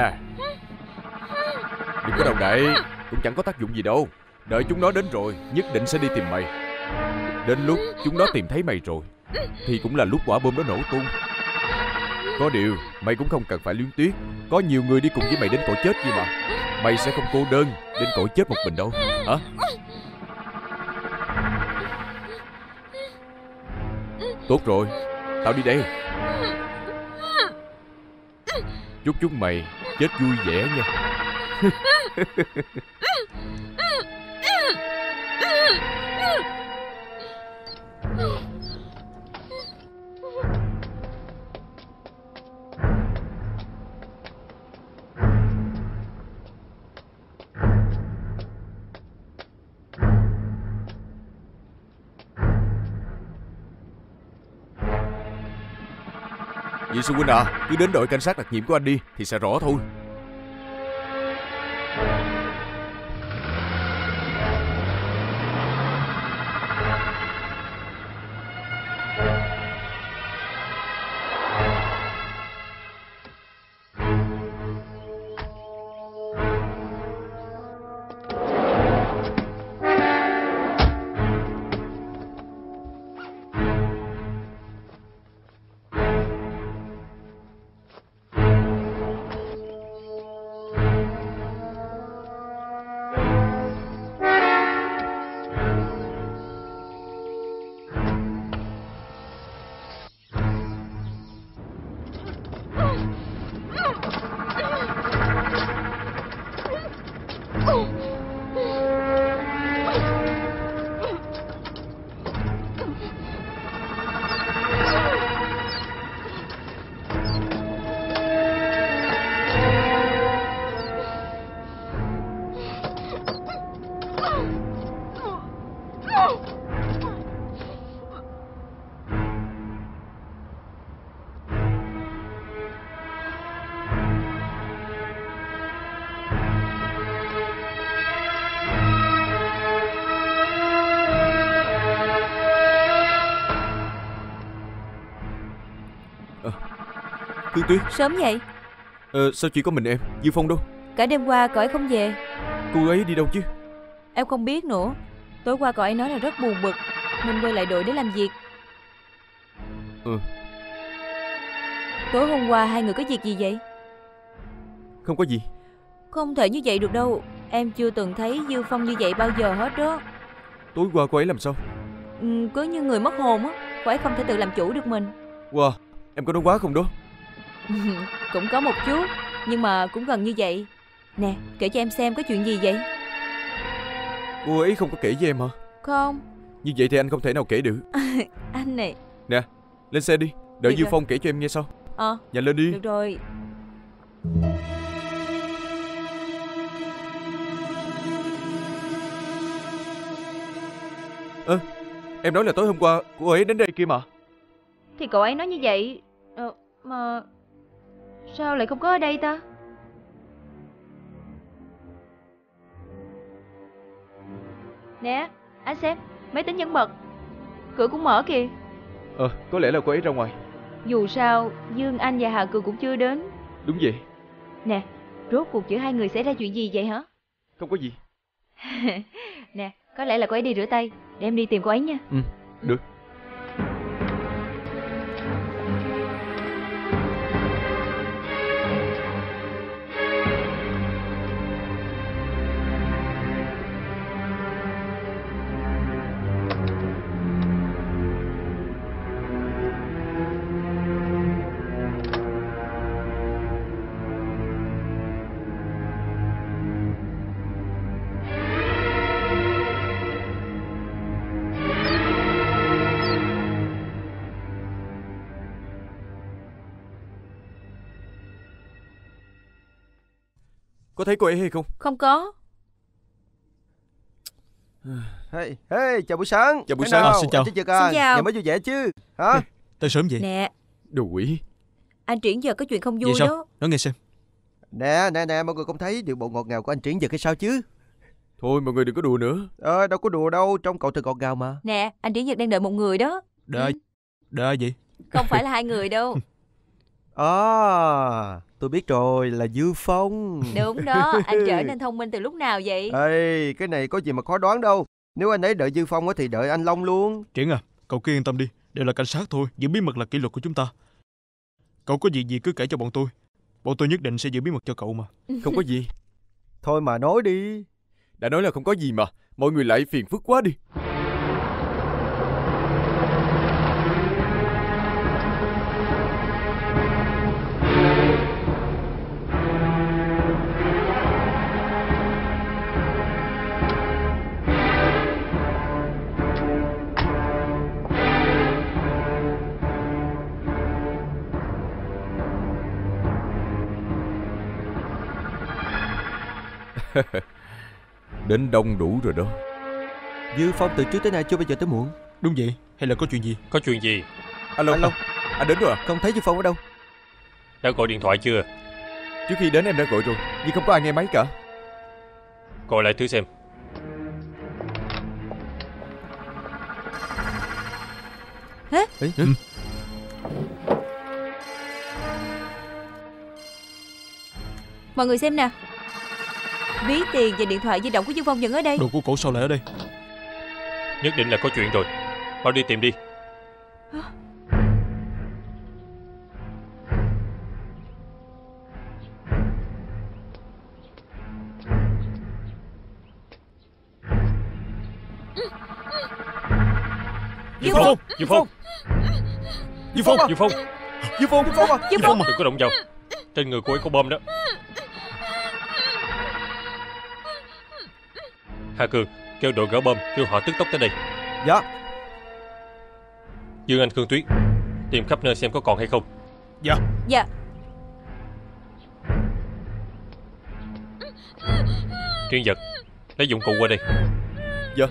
Speaker 8: Đừng có đầu đậy. Cũng chẳng có tác dụng gì đâu. Đợi chúng nó đến rồi nhất định sẽ đi tìm mày. Đến lúc chúng nó tìm thấy mày rồi thì cũng là lúc quả bom đó nổ tung. Có điều mày cũng không cần phải luyến tiếc. Có nhiều người đi cùng với mày đến cõi chết kia mà. Mày sẽ không cô đơn đến cõi chết một mình đâu. Hả? Tốt rồi, tao đi đây. Chúc chúng mày chết vui vẻ nha. Vị sư huynh à, cứ đến đội cảnh sát đặc nhiệm của anh đi thì sẽ rõ thôi. Cương Tuyết.
Speaker 7: Sớm vậy?
Speaker 8: Sao chỉ có mình em? Dư Phong đâu?
Speaker 7: Cả đêm qua cậu ấy không về.
Speaker 8: Cô ấy đi đâu chứ?
Speaker 7: Em không biết nữa. Tối qua cậu ấy nói là rất buồn bực nên quay lại đội để làm việc. Tối hôm qua hai người có việc gì vậy?
Speaker 8: Không có gì.
Speaker 7: Không thể như vậy được đâu. Em chưa từng thấy Dư Phong như vậy bao giờ hết đó.
Speaker 8: Tối qua cô ấy làm sao?
Speaker 7: Cứ như người mất hồn á. Cô ấy không thể tự làm chủ được mình.
Speaker 8: Wow, em có nói quá không đó?
Speaker 7: Cũng có một chút, nhưng mà cũng gần như vậy. Nè, kể cho em xem có chuyện gì vậy?
Speaker 8: Cô ấy không có kể với em hả?
Speaker 7: Không.
Speaker 8: Như vậy thì anh không thể nào kể được.
Speaker 7: Anh này.
Speaker 8: Nè, lên xe đi. Đợi
Speaker 7: Được
Speaker 8: Dư
Speaker 7: rồi.
Speaker 8: Phong kể cho em nghe sau. Nhanh lên đi.
Speaker 7: Được rồi.
Speaker 8: Em nói là tối hôm qua cô ấy đến đây kia mà.
Speaker 7: Thì cậu ấy nói như vậy. Mà sao lại không có ở đây ta? Nè, anh xem, máy tính vẫn bật, cửa cũng mở kìa.
Speaker 2: Có lẽ là cô ấy ra ngoài.
Speaker 7: Dù sao, Dương Anh và Hà Cường cũng chưa đến.
Speaker 2: Đúng vậy.
Speaker 7: Nè, rốt cuộc giữa hai người xảy ra chuyện gì vậy hả?
Speaker 2: Không có gì.
Speaker 7: Nè, có lẽ là cô ấy đi rửa tay. Để em đi tìm cô ấy nha.
Speaker 2: Được.
Speaker 8: Có thấy cô ấy hay không?
Speaker 7: Không có.
Speaker 10: Hey, chào buổi sáng.
Speaker 8: Chào buổi sáng.
Speaker 5: Xin chào.
Speaker 7: Xin chào.
Speaker 10: Nhà mới vui vẻ chứ? Hả?
Speaker 5: Tới sớm vậy?
Speaker 7: Nè,
Speaker 8: Đồ quỷ.
Speaker 7: anh Triển giờ có chuyện không vui
Speaker 5: Vậy sao?
Speaker 7: đó.
Speaker 5: Nói nghe xem.
Speaker 10: Nè, mọi người không thấy điệu bộ ngọt ngào của anh Triển giờ cái sao chứ?
Speaker 8: Thôi mọi người đừng có đùa nữa.
Speaker 10: Đâu có đùa đâu, trong cậu thật ngọt ngào mà.
Speaker 7: Nè, anh Triển Nhật đang đợi một người đó.
Speaker 5: Đợi gì?
Speaker 7: Không phải là hai người đâu.
Speaker 10: Tôi biết rồi, là Dư Phong.
Speaker 7: Đúng đó, anh trở nên thông minh từ lúc nào vậy?
Speaker 10: Ê, cái này có gì mà khó đoán đâu. Nếu anh ấy đợi Dư Phong thì đợi anh Long luôn.
Speaker 5: Triển à, cậu cứ yên tâm đi. Đều là cảnh sát thôi, giữ bí mật là kỷ luật của chúng ta. Cậu có gì cứ kể cho bọn tôi. Bọn tôi nhất định sẽ giữ bí mật cho cậu mà.
Speaker 8: Không có gì.
Speaker 10: Thôi mà nói đi.
Speaker 8: Đã nói là không có gì mà. Mọi người lại phiền phức quá đi. Đến đông đủ rồi đó.
Speaker 10: Dư Phong từ trước tới nay chưa bao giờ tới muộn.
Speaker 5: Đúng vậy, hay là có chuyện gì?
Speaker 4: Có chuyện gì?
Speaker 8: Alo, anh đến rồi à?
Speaker 10: Không thấy Dư Phong ở đâu.
Speaker 4: Đã gọi điện thoại chưa?
Speaker 8: Trước khi đến em đã gọi rồi, nhưng không có ai nghe máy cả.
Speaker 4: Gọi lại thử xem.
Speaker 7: Hả? Mọi người xem nè. Ví tiền và điện thoại di động của Dương Phong vẫn ở đây.
Speaker 5: Đồ của cổ sao lại ở đây?
Speaker 4: Nhất định là có chuyện rồi. Mau đi tìm đi.
Speaker 5: Dương Phong!
Speaker 4: Dương Phong!
Speaker 5: Dương Phong!
Speaker 4: Dương Phong!
Speaker 10: Dư Phong à?
Speaker 4: Dương Phong! Đừng có động vào. Trên người cô ấy có bom đó. Hà Cường, kêu đội gỡ bom, kêu họ tức tốc tới đây.
Speaker 10: Dạ.
Speaker 4: Dương Anh, Khương Tuyết, tìm khắp nơi xem có còn hay không.
Speaker 5: Dạ.
Speaker 7: Dạ.
Speaker 4: Chuyên vật, lấy dụng cụ qua đây.
Speaker 8: Dạ.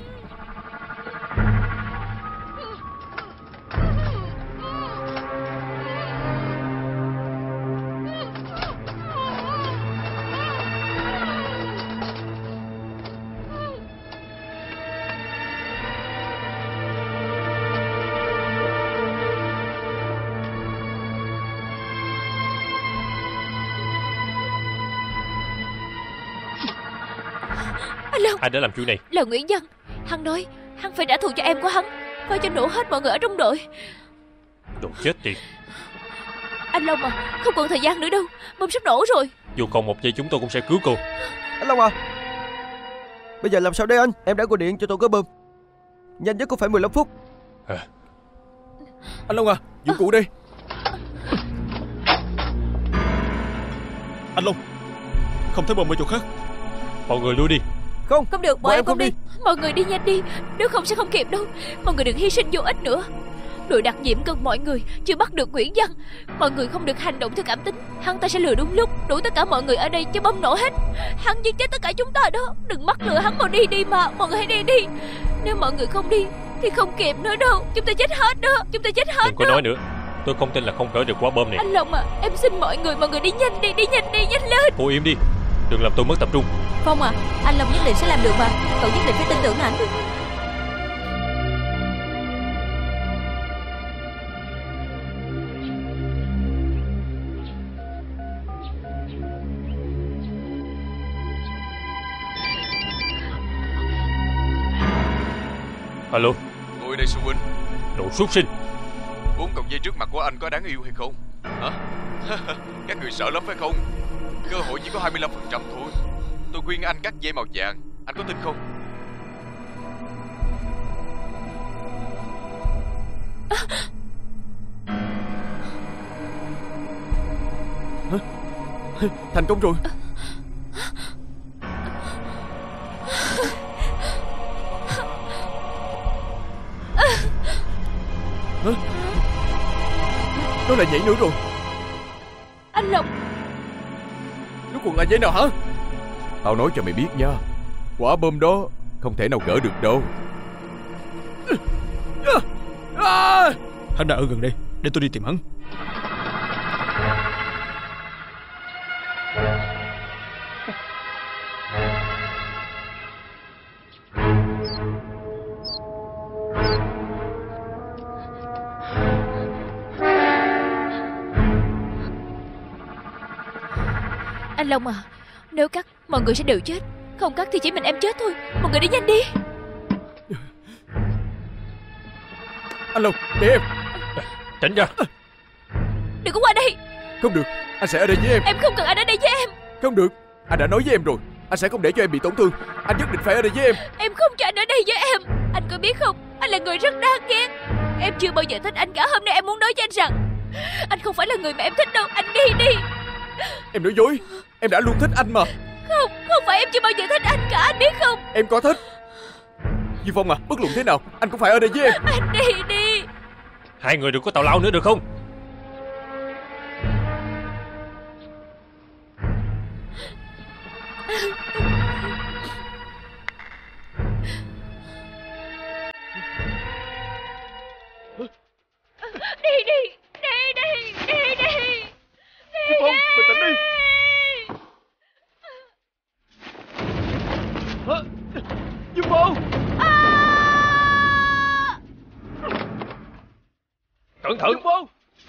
Speaker 1: Anh Long,
Speaker 4: Ai đã làm chuyện này?
Speaker 1: là Nguyễn Văn. Hắn nói hắn phải trả thù cho em của hắn, phải cho nổ hết mọi người ở trong đội.
Speaker 4: Đồ chết tiệt.
Speaker 1: Anh Long à, không còn thời gian nữa đâu, bom sắp nổ rồi.
Speaker 4: Dù còn một giây chúng tôi cũng sẽ cứu cô.
Speaker 10: Anh Long à, Bây giờ làm sao đây anh? Em đã gọi điện cho tổ có bơm. Nhanh nhất cũng phải 15 phút.
Speaker 8: Anh Long à, dụng cụ đây.
Speaker 5: Anh Long, không thấy bơm ở chỗ khác.
Speaker 4: Mọi người lui đi.
Speaker 10: Không
Speaker 7: được, bọn em không đi.
Speaker 1: Mọi người đi nhanh đi, nếu không sẽ không kịp đâu. Mọi người đừng hy sinh vô ích nữa. Đội đặc nhiệm cần mọi người, chưa bắt được Nguyễn Văn. Mọi người không được hành động theo cảm tính. Hắn ta sẽ lừa đúng lúc, đuổi tất cả mọi người ở đây cho bom nổ hết. Hắn giết chết tất cả chúng ta đó. Đừng mắc lừa hắn, mau đi đi mà. Mọi người hãy đi đi. Nếu mọi người không đi thì không kịp nữa đâu. Chúng ta chết hết đó. Chúng ta chết hết.
Speaker 4: Đừng có nói nữa. Tôi không tin là không gỡ được quả bom này.
Speaker 1: Anh Long à, em xin mọi người đi nhanh đi, đi nhanh đi, nhanh lên.
Speaker 4: Cô im đi, đừng làm tôi mất tập trung.
Speaker 7: Phong à, anh Long nhất định sẽ làm được mà. Cậu nhất định phải tin tưởng ảnh.
Speaker 4: Alo.
Speaker 8: Tôi đây Sư Huynh.
Speaker 4: Đồ súc sinh.
Speaker 8: 4 cọng dây trước mặt của anh có đáng yêu hay không? Hả? Các người sợ lắm phải không? Cơ hội chỉ có 25% thôi. Tôi khuyên anh cắt dây màu vàng. Anh có tin không? Thành công rồi. Nó lại nhảy nữa rồi.
Speaker 1: Anh Long,
Speaker 8: nó còn là dây nào hả? Tao nói cho mày biết nha, quả bom đó không thể nào gỡ được đâu.
Speaker 5: Hắn đang ở gần đây, để tôi đi tìm hắn.
Speaker 1: anh Long à, nếu cắt mọi người sẽ đều chết, không cắt thì chỉ mình em chết thôi. Mọi người đi nhanh đi.
Speaker 8: Anh Long, để em.
Speaker 4: Tránh ra.
Speaker 1: Đừng có qua đây.
Speaker 8: Không được, anh sẽ ở đây với em.
Speaker 1: Em không cần anh ở đây với em.
Speaker 8: Không được, anh đã nói với em rồi, anh sẽ không để cho em bị tổn thương. Anh nhất định phải ở đây với em.
Speaker 1: Em không cho anh ở đây với em. Anh có biết không, anh là người rất đáng ghét. Em chưa bao giờ thích anh cả. Hôm nay em muốn nói cho anh rằng anh không phải là người mà em thích đâu. Anh đi đi.
Speaker 8: Em nói dối, em đã luôn thích anh mà.
Speaker 1: Không phải em chưa bao giờ thích anh cả, anh biết không?
Speaker 8: Em có thích. Duy Phong à, bất luận thế nào anh cũng phải ở đây với em.
Speaker 1: Anh đi đi.
Speaker 4: Hai người đừng có tào lao nữa được không?
Speaker 1: Đi đi. Đi đi. Đi đi.
Speaker 8: Duy Phong, bình tĩnh đi. Duy Phong.
Speaker 4: Cẩn thận.
Speaker 8: Duy Phong.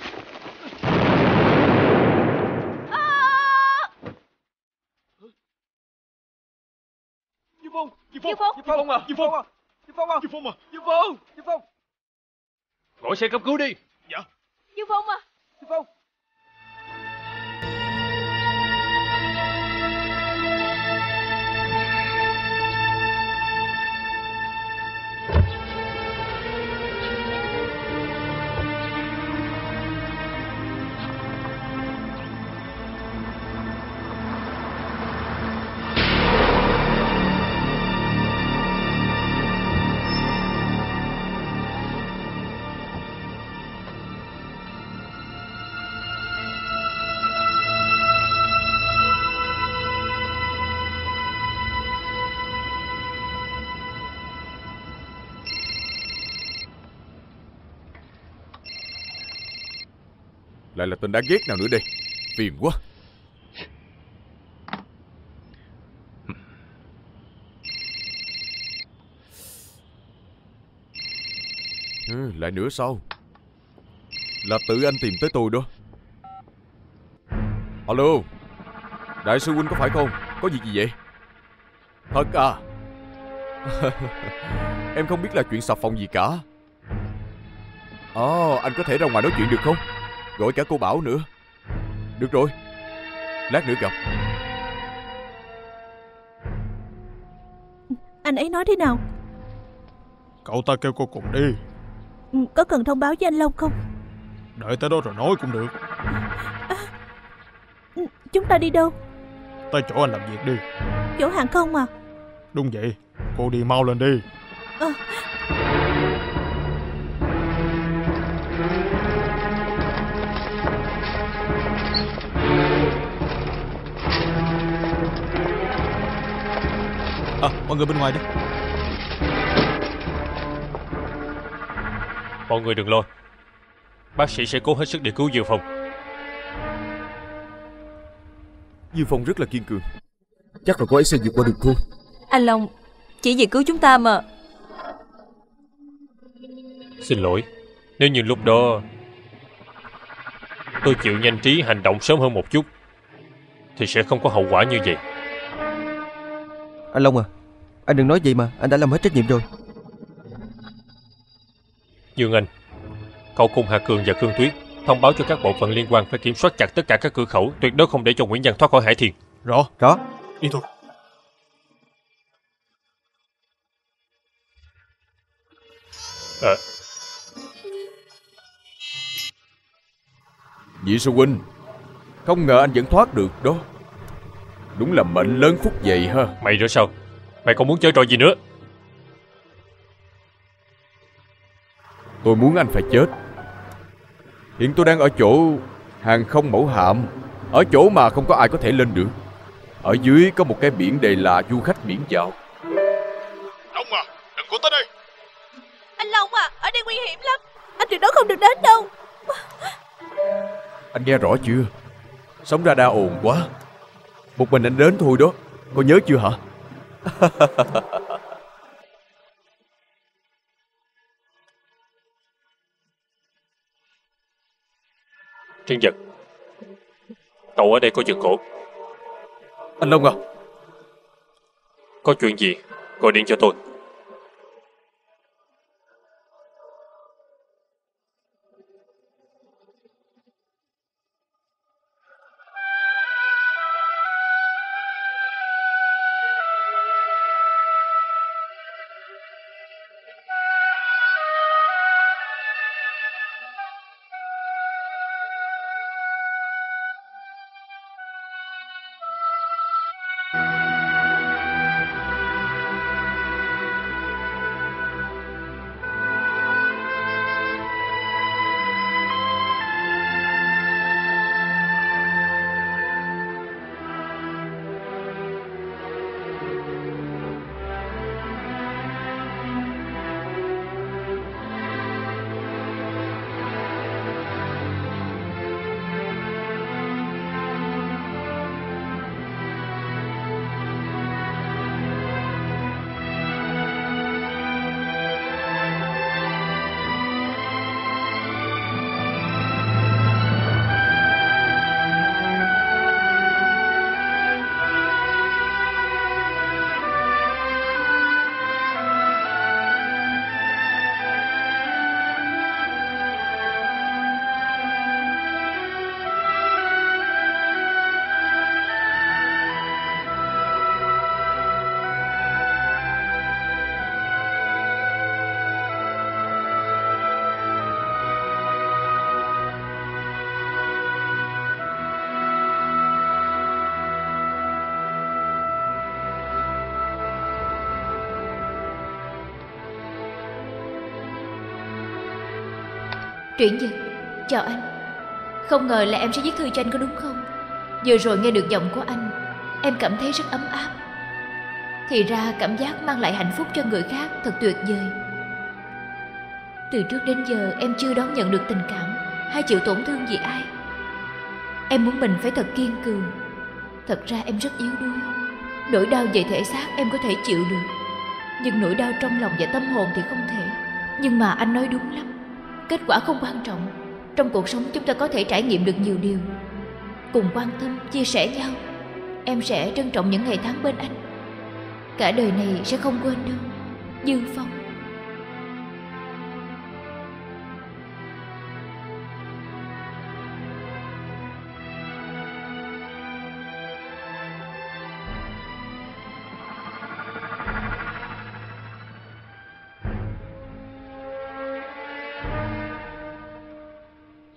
Speaker 8: Duy Phong. Duy Phong. Duy Phong à. Duy Phong à. Duy Phong à. Duy Phong à. Duy Phong. Duy Phong.
Speaker 4: Gọi xe cấp cứu đi.
Speaker 8: Dạ.
Speaker 1: Duy Phong à.
Speaker 8: Duy Phong. Lại là tên đáng ghét nào nữa đây. Phiền quá. Lại nữa sao? Là tự anh tìm tới tôi đó. Alo, đại sư huynh có phải không? Có việc gì vậy? Thật à? Em không biết là chuyện xà phòng gì cả. Anh có thể ra ngoài nói chuyện được không? Gọi cả cô Bảo nữa. Được rồi, lát nữa gặp.
Speaker 3: Anh ấy nói thế nào?
Speaker 5: Cậu ta kêu cô cùng đi.
Speaker 3: Có cần thông báo với anh Long không?
Speaker 5: Đợi tới đó rồi nói cũng được.
Speaker 3: Chúng ta đi đâu?
Speaker 5: Tới chỗ anh làm việc đi.
Speaker 3: Chỗ hàng không à?
Speaker 5: Đúng vậy. Cô đi mau lên đi.
Speaker 6: Mọi người bên ngoài đi.
Speaker 4: Mọi người đừng lo, bác sĩ sẽ cố hết sức để cứu Dương Phong.
Speaker 8: Dương Phong rất là kiên cường, chắc là cô ấy sẽ vượt qua được thôi.
Speaker 7: Anh Long, chỉ vì cứu chúng ta mà.
Speaker 4: Xin lỗi, nếu như lúc đó tôi chịu nhanh trí hành động sớm hơn một chút thì sẽ không có hậu quả như vậy.
Speaker 6: Anh Long à, anh đừng nói vậy mà, anh đã làm hết trách nhiệm rồi.
Speaker 4: Dương Anh, cậu cùng Hà Cường và Cương Tuyết thông báo cho các bộ phận liên quan phải kiểm soát chặt tất cả các cửa khẩu, tuyệt đối không để cho Nguyễn Văn thoát khỏi Hải Thiền.
Speaker 5: Rõ. Đi thôi.
Speaker 8: Vị sư huynh, không ngờ anh vẫn thoát được đó. Đúng là mệnh lớn phúc vậy ha.
Speaker 4: Mày nữa sao? Mày còn muốn chơi trò gì nữa?
Speaker 8: Tôi muốn anh phải chết. Hiện tôi đang ở chỗ hàng không mẫu hạm, ở chỗ mà không có ai có thể lên được. Ở dưới có một cái biển đầy là du khách biển dạo.
Speaker 5: Long à, đừng có tới đây.
Speaker 3: Anh Long à, ở đây nguy hiểm lắm. Anh tuyệt đối không được đến đâu.
Speaker 8: Anh nghe rõ chưa? Sóng radar ồn quá. Một mình anh đến thôi đó. Có nhớ chưa hả?
Speaker 4: Trân Vật, cậu ở đây có giật cổ.
Speaker 8: Anh Long à,
Speaker 4: Có chuyện gì gọi điện cho tôi.
Speaker 1: Triển Dực, chào anh. Không ngờ là em sẽ viết thư cho anh, có đúng không? Vừa rồi nghe được giọng của anh, em cảm thấy rất ấm áp. Thì ra cảm giác mang lại hạnh phúc cho người khác thật tuyệt vời. Từ trước đến giờ em chưa đón nhận được tình cảm hay chịu tổn thương vì ai. Em muốn mình phải thật kiên cường. Thật ra em rất yếu đuối. Nỗi đau về thể xác em có thể chịu được, nhưng nỗi đau trong lòng và tâm hồn thì không thể. Nhưng mà anh nói đúng lắm, kết quả không quan trọng. Trong cuộc sống chúng ta có thể trải nghiệm được nhiều điều. Cùng quan tâm, chia sẻ nhau. Em sẽ trân trọng những ngày tháng bên anh. Cả đời này sẽ không quên đâu. Dương Phong.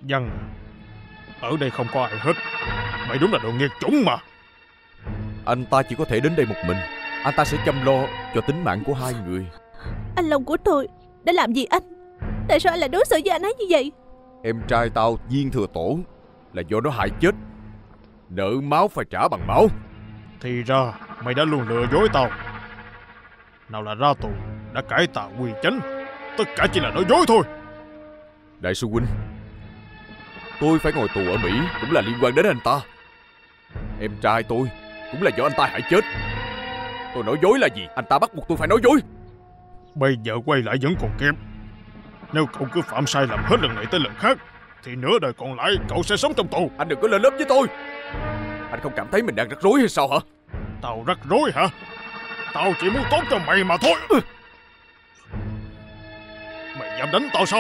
Speaker 5: Văn, ở đây không có ai hết. Mày đúng là đồ nghiệt chủng mà.
Speaker 8: Anh ta chỉ có thể đến đây một mình. Anh ta sẽ chăm lo cho tính mạng của hai người.
Speaker 3: Anh Long của tôi đã làm gì anh? Tại sao anh lại đối xử với anh ấy như vậy?
Speaker 8: Em trai tao Viên Thừa Tổ là do nó hại chết. Nợ máu phải trả bằng máu.
Speaker 5: Thì ra mày đã luôn lừa dối tao. Nào là ra tù, đã cải tà quy chánh, tất cả chỉ là nói dối thôi.
Speaker 8: Đại sư huynh, tôi phải ngồi tù ở Mỹ cũng là liên quan đến anh ta. Em trai tôi cũng là do anh ta hại chết. Tôi nói dối là gì? Anh ta bắt buộc tôi phải nói dối.
Speaker 5: Bây giờ quay lại vẫn còn kịp. Nếu cậu cứ phạm sai lầm hết lần này tới lần khác thì nửa đời còn lại cậu sẽ sống trong tù.
Speaker 8: Anh đừng có lên lớp với tôi. Anh không cảm thấy mình đang rắc rối hay sao hả?
Speaker 5: Tao rắc rối hả? Tao chỉ muốn tốt cho mày mà thôi. Mày dám đánh tao sao?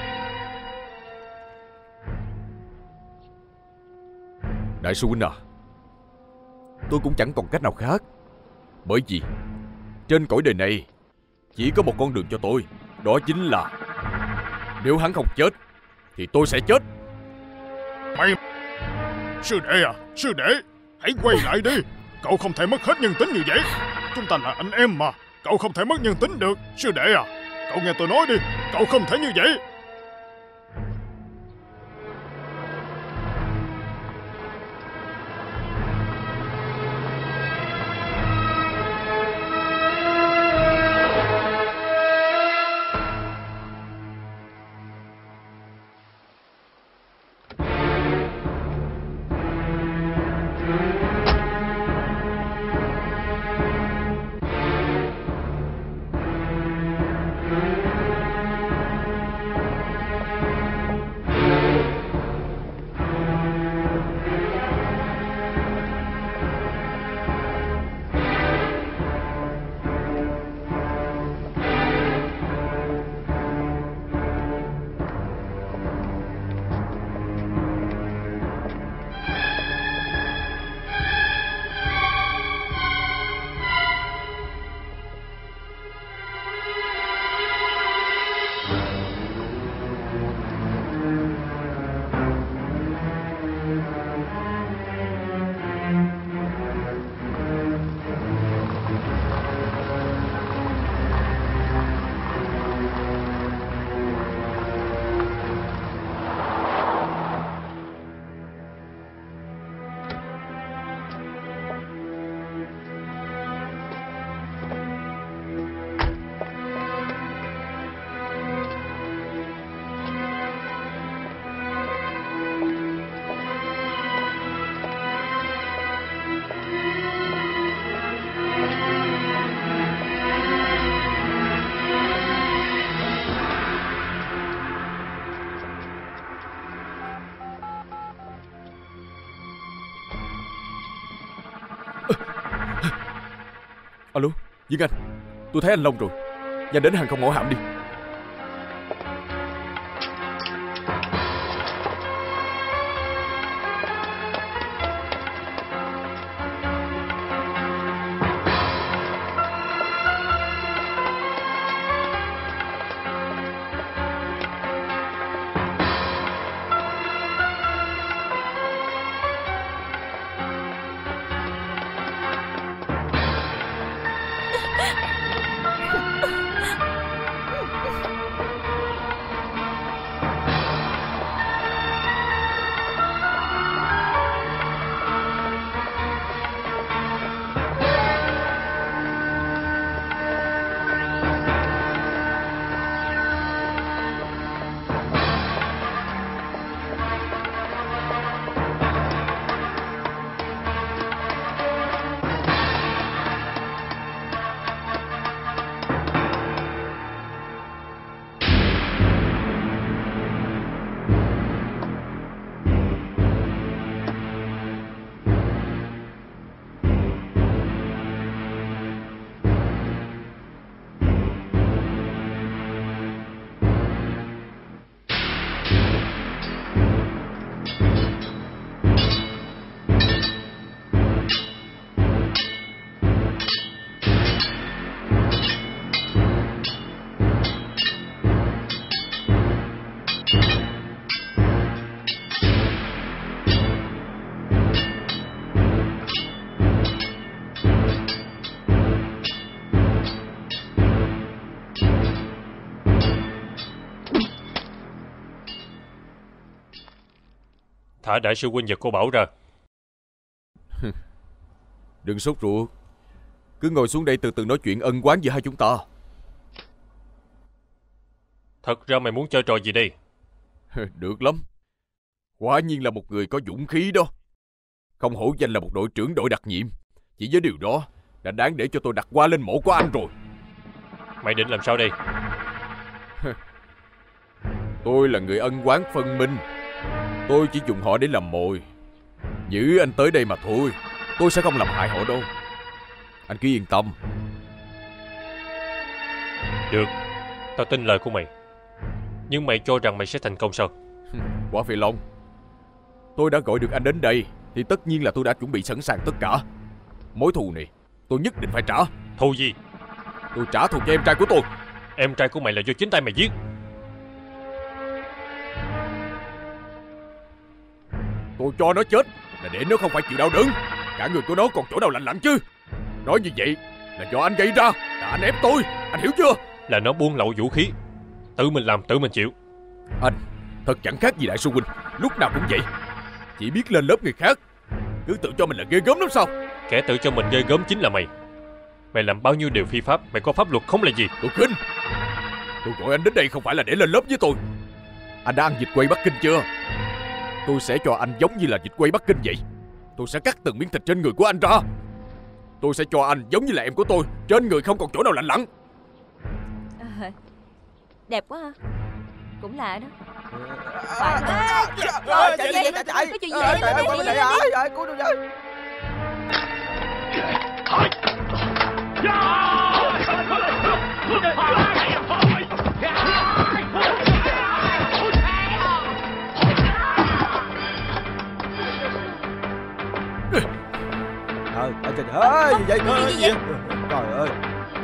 Speaker 8: Đại sư huynh à, tôi cũng chẳng còn cách nào khác. Bởi vì trên cõi đời này chỉ có một con đường cho tôi. Đó chính là nếu hắn không chết thì tôi sẽ chết.
Speaker 5: Mày... Sư đệ à, sư đệ, hãy quay lại đi. Cậu không thể mất hết nhân tính như vậy. Chúng ta là anh em mà. Cậu không thể mất nhân tính được. Sư đệ à, cậu nghe tôi nói đi. Cậu không thể như vậy.
Speaker 8: Alo, Viên Anh, tôi thấy anh Long rồi. Nhanh đến hàng không mẫu hạm đi.
Speaker 4: thả đại sư huynh và cô Bảo ra.
Speaker 8: Đừng sốt ruột, cứ ngồi xuống đây từ từ nói chuyện ân oán giữa hai chúng ta.
Speaker 4: Thật ra mày muốn chơi trò gì đây?
Speaker 8: Được lắm. Quả nhiên là một người có dũng khí đó. Không hổ danh là một đội trưởng đội đặc nhiệm. Chỉ với điều đó đã đáng để cho tôi đặt qua lên mộ của anh rồi.
Speaker 4: Mày định làm sao đây?
Speaker 8: Tôi là người ân oán phân minh. Tôi chỉ dùng họ để làm mồi. Giữ anh tới đây mà thôi. Tôi sẽ không làm hại họ đâu. Anh cứ yên tâm.
Speaker 4: Được, tao tin lời của mày. Nhưng mày cho rằng mày sẽ thành công sao?
Speaker 8: Quả Phi Long, tôi đã gọi được anh đến đây thì tất nhiên là tôi đã chuẩn bị sẵn sàng tất cả. Mối thù này tôi nhất định phải trả.
Speaker 4: Thù gì?
Speaker 8: Tôi trả thù cho em trai của tôi.
Speaker 4: Em trai của mày là do chính tay mày giết.
Speaker 8: Tôi cho nó chết là để nó không phải chịu đau đớn. Cả người của nó còn chỗ nào lành lặn chứ. Nói như vậy là do anh gây ra, là anh ép tôi. Anh hiểu chưa?
Speaker 4: Là nó buôn lậu vũ khí. Tự mình làm tự mình chịu.
Speaker 8: Anh thật chẳng khác gì đại sư huynh. Lúc nào cũng vậy, chỉ biết lên lớp người khác. Cứ tự cho mình là ghê gớm lắm sao?
Speaker 4: Kẻ tự cho mình ghê gớm chính là mày. Mày làm bao nhiêu điều phi pháp. Mày có pháp luật không là gì?
Speaker 8: Tôi khinh. Tôi gọi anh đến đây không phải là để lên lớp với tôi. Anh đã ăn vịt quay Bắc Kinh chưa? Tôi sẽ cho anh giống như là vịt quay Bắc Kinh vậy. Tôi sẽ cắt từng miếng thịt trên người của anh ra. Tôi sẽ cho anh giống như là em của tôi, trên người không còn chỗ nào lành lặn.
Speaker 7: Đẹp quá ha. Cũng lạ đó.
Speaker 10: Chạy.
Speaker 7: Có chuyện gì vậy?
Speaker 10: Cứu tôi với. Trời ơi, gì vậy? Gì vậy? Trời ơi.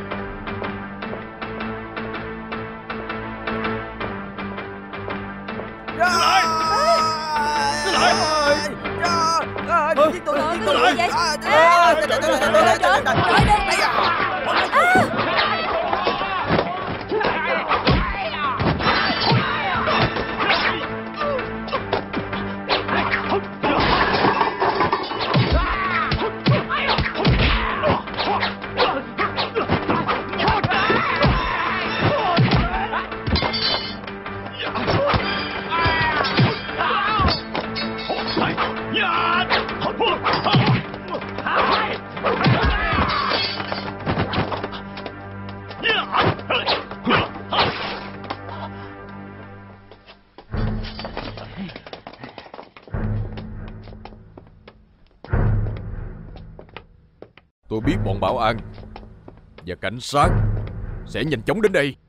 Speaker 8: Tôi biết bọn bảo an và cảnh sát sẽ nhanh chóng đến đây.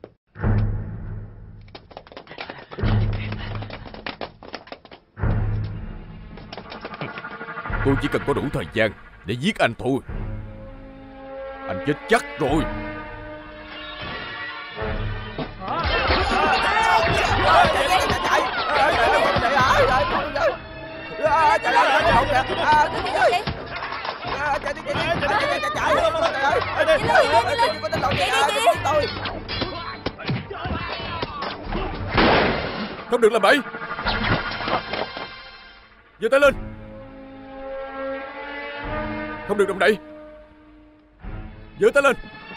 Speaker 8: Tôi chỉ cần có đủ thời gian để giết anh thôi. Anh chết chắc rồi. Không được làm bậy. Giơ tay lên. Không được động đậy. Giơ tay lên.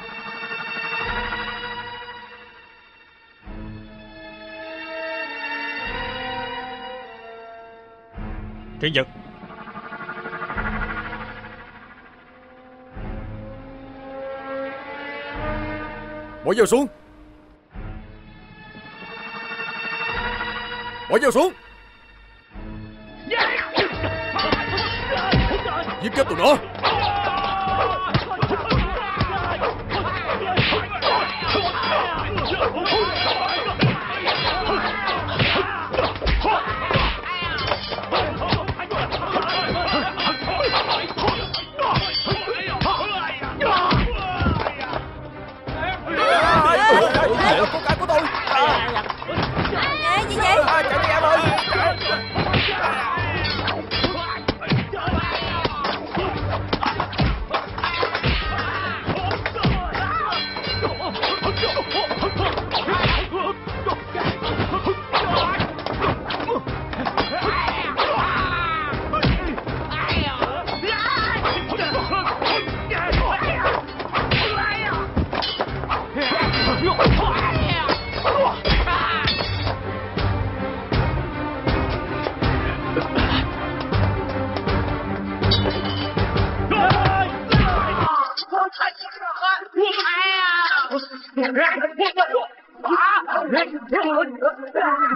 Speaker 4: Triển Dật.
Speaker 8: Bỏ dao xuống. Bỏ dao xuống. Giết chết tụi nó.
Speaker 10: Của tôi.
Speaker 7: Gì vậy?
Speaker 10: Chạy đi em ơi.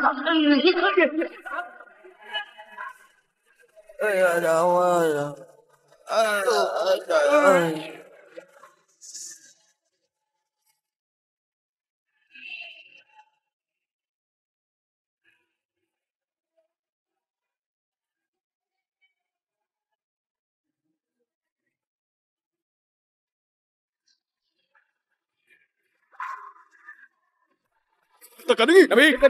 Speaker 10: Đau ơi. Trời ơi.
Speaker 5: Tất cả đứng yên.
Speaker 10: Đứng yên.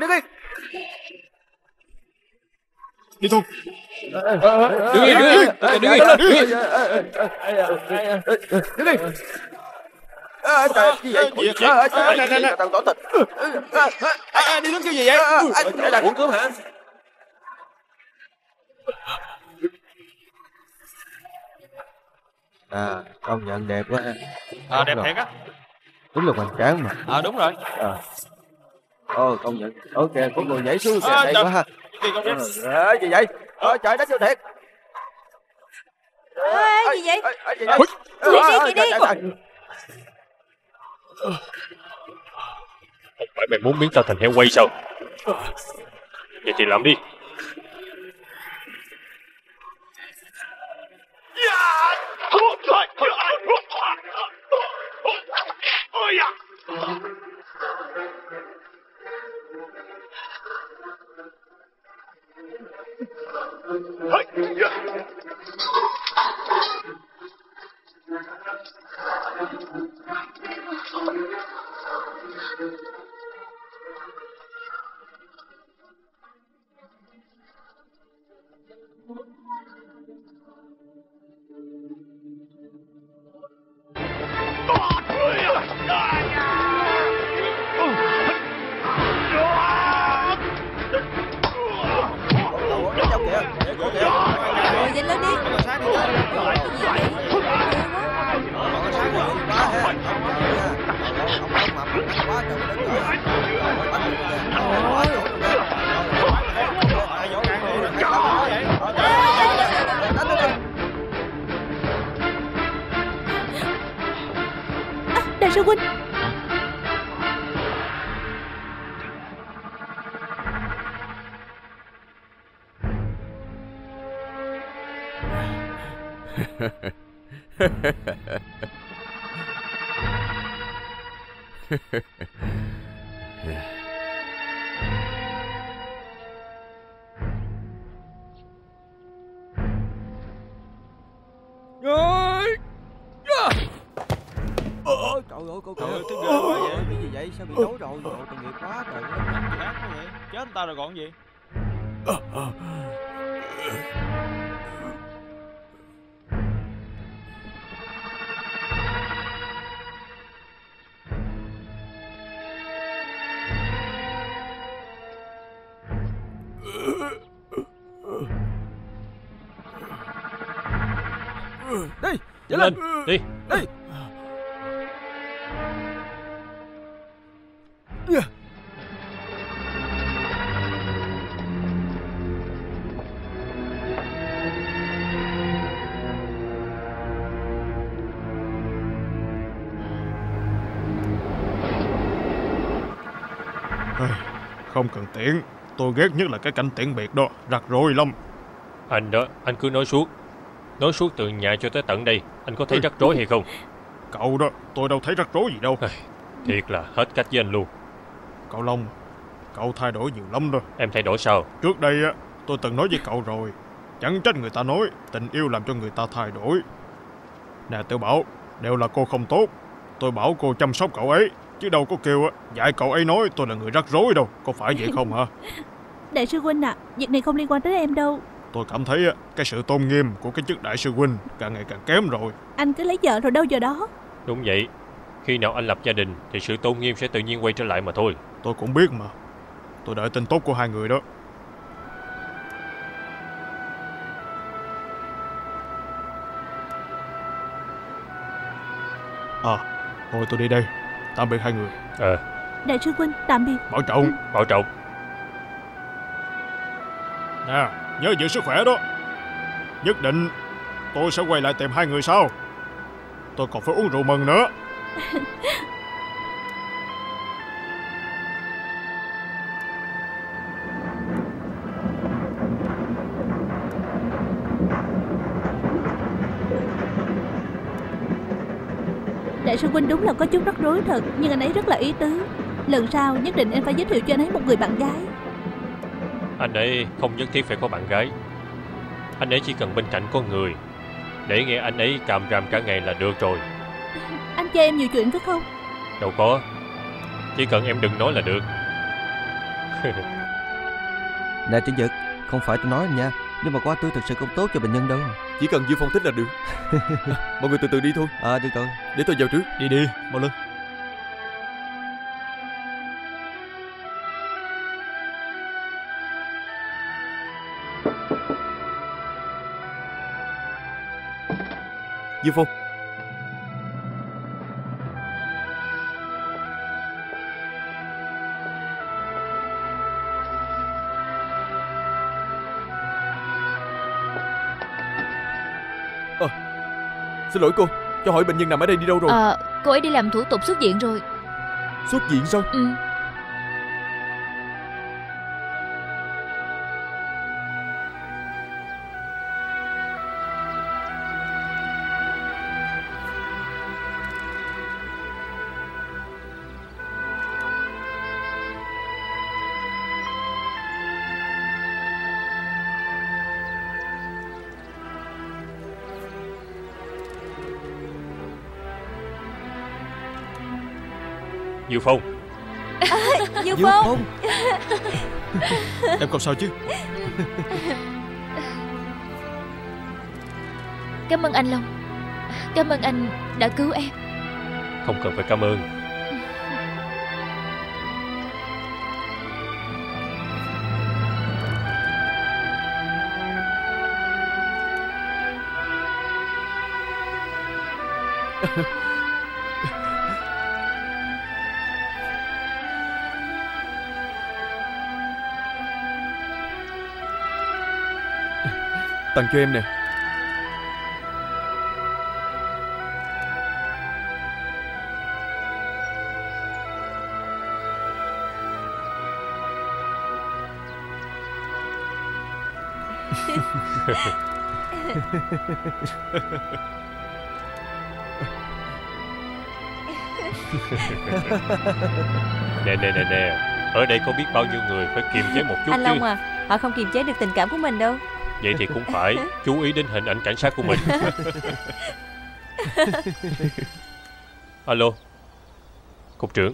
Speaker 5: Đi thôi.
Speaker 8: Đứng yên.
Speaker 10: Trời, gì vậy? Tao tỏ tình.
Speaker 8: Đi đứng kêu gì vậy?
Speaker 10: Đây là cuốn cướp hả? Công nhận đẹp quá.
Speaker 9: Đẹp thiệt á.
Speaker 10: Đúng là hoành tráng mà.
Speaker 9: Đúng rồi.
Speaker 10: Công nhận. Ok, có người nhảy xuống kìa, hay quá ha. Gì vậy? Trời đất vô thiệt.
Speaker 7: Gì vậy?
Speaker 10: Gì vậy?
Speaker 7: Đi.
Speaker 4: Không phải mày muốn biến tao thành heo quay sao? Vậy thì làm đi.
Speaker 7: Rồi nhanh lên đi.
Speaker 3: Đại sư huynh.
Speaker 10: Trời ơi, cô kìa. Cái gì vậy? Sao bị đói rồi? Tội nghiệp quá trời.
Speaker 9: Chết tao rồi còn gì?
Speaker 10: Đi,
Speaker 4: Nhanh lên, đi.
Speaker 5: Không cần tiễn. Tôi ghét nhất là cái cảnh tiễn biệt đó. Rắc rối lắm.
Speaker 4: Anh đó, anh cứ nói suốt. Nói suốt từ nhà cho tới tận đây. Anh có thấy rắc rối hay không?
Speaker 5: Cậu đó, tôi đâu thấy rắc rối gì đâu.
Speaker 4: Thiệt là hết cách với anh luôn.
Speaker 5: Cậu Long, cậu thay đổi nhiều lắm đó.
Speaker 4: Em thay đổi sao?
Speaker 5: Trước đây á, tôi từng nói với cậu rồi. Chẳng trách người ta nói tình yêu làm cho người ta thay đổi. Nè Tiểu Bảo, đều là cô không tốt. Tôi bảo cô chăm sóc cậu ấy, chứ đâu có kêu á dạy cậu ấy nói tôi là người rắc rối đâu. Có phải vậy không hả?
Speaker 3: Đại sư huynh ạ, việc này không liên quan tới em đâu.
Speaker 5: Tôi cảm thấy á, cái sự tôn nghiêm của cái chức đại sư huynh càng ngày càng kém rồi.
Speaker 3: Anh cứ lấy vợ rồi đâu giờ đó.
Speaker 4: Đúng vậy. Khi nào anh lập gia đình thì sự tôn nghiêm sẽ tự nhiên quay trở lại mà thôi.
Speaker 5: Tôi cũng biết mà. Tôi đợi tin tốt của hai người đó. Thôi tôi đi đây. Tạm biệt hai người.
Speaker 3: Đại sư huynh, tạm biệt.
Speaker 5: Bảo trọng.
Speaker 4: Bảo trọng.
Speaker 5: Nè, nhớ giữ sức khỏe đó. Nhất định tôi sẽ quay lại tìm hai người sau. Tôi còn phải uống rượu mừng nữa.
Speaker 3: Đại sư huynh đúng là có chút rắc rối thật, nhưng anh ấy rất là ý tứ. Lần sau nhất định em phải giới thiệu cho anh ấy một người bạn gái.
Speaker 4: Anh ấy không nhất thiết phải có bạn gái. Anh ấy chỉ cần bên cạnh có người để nghe anh ấy càm ràm cả ngày là được rồi.
Speaker 3: Anh cho em nhiều chuyện phải không?
Speaker 4: Đâu có, chỉ cần em đừng nói là được.
Speaker 6: Nè Trấn Dực, không phải tôi nói anh nha, nhưng mà qua tôi thực sự không tốt cho bệnh nhân đâu.
Speaker 8: Chỉ cần Dương Phong thích là được. Mọi người từ từ đi thôi.
Speaker 6: Được rồi.
Speaker 8: Để tôi vào trước.
Speaker 5: Đi đi, mau lên.
Speaker 8: Dương Phong. Xin lỗi cô, cho hỏi bệnh nhân nằm ở đây đi đâu rồi?
Speaker 1: Cô ấy đi làm thủ tục xuất viện rồi.
Speaker 8: Xuất viện sao?
Speaker 1: Ừ.
Speaker 4: Dương Phong.
Speaker 7: Dương Phong.
Speaker 5: Em còn sao chứ?
Speaker 1: Cảm ơn anh Long. Cảm ơn anh đã cứu em.
Speaker 4: Không cần phải cảm ơn.
Speaker 8: Tặng cho em nè.
Speaker 4: Nè, ở đây có biết bao nhiêu người phải kiềm chế một chút
Speaker 7: Anh Long
Speaker 4: chứ.
Speaker 7: họ không kiềm chế được tình cảm của mình đâu.
Speaker 4: Vậy thì cũng phải chú ý đến hình ảnh cảnh sát của mình. Alo, cục trưởng.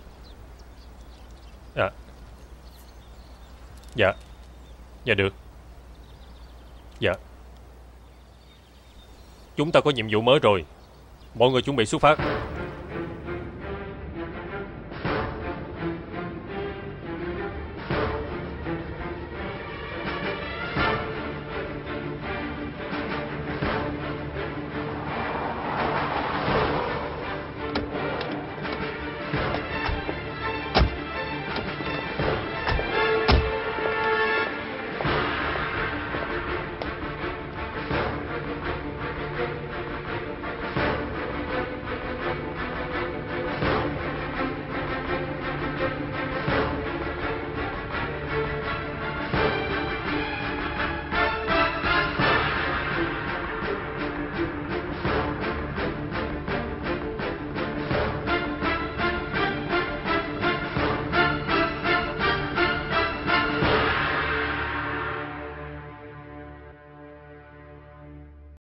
Speaker 4: Dạ được. Dạ. Chúng ta có nhiệm vụ mới rồi. Mọi người chuẩn bị xuất phát.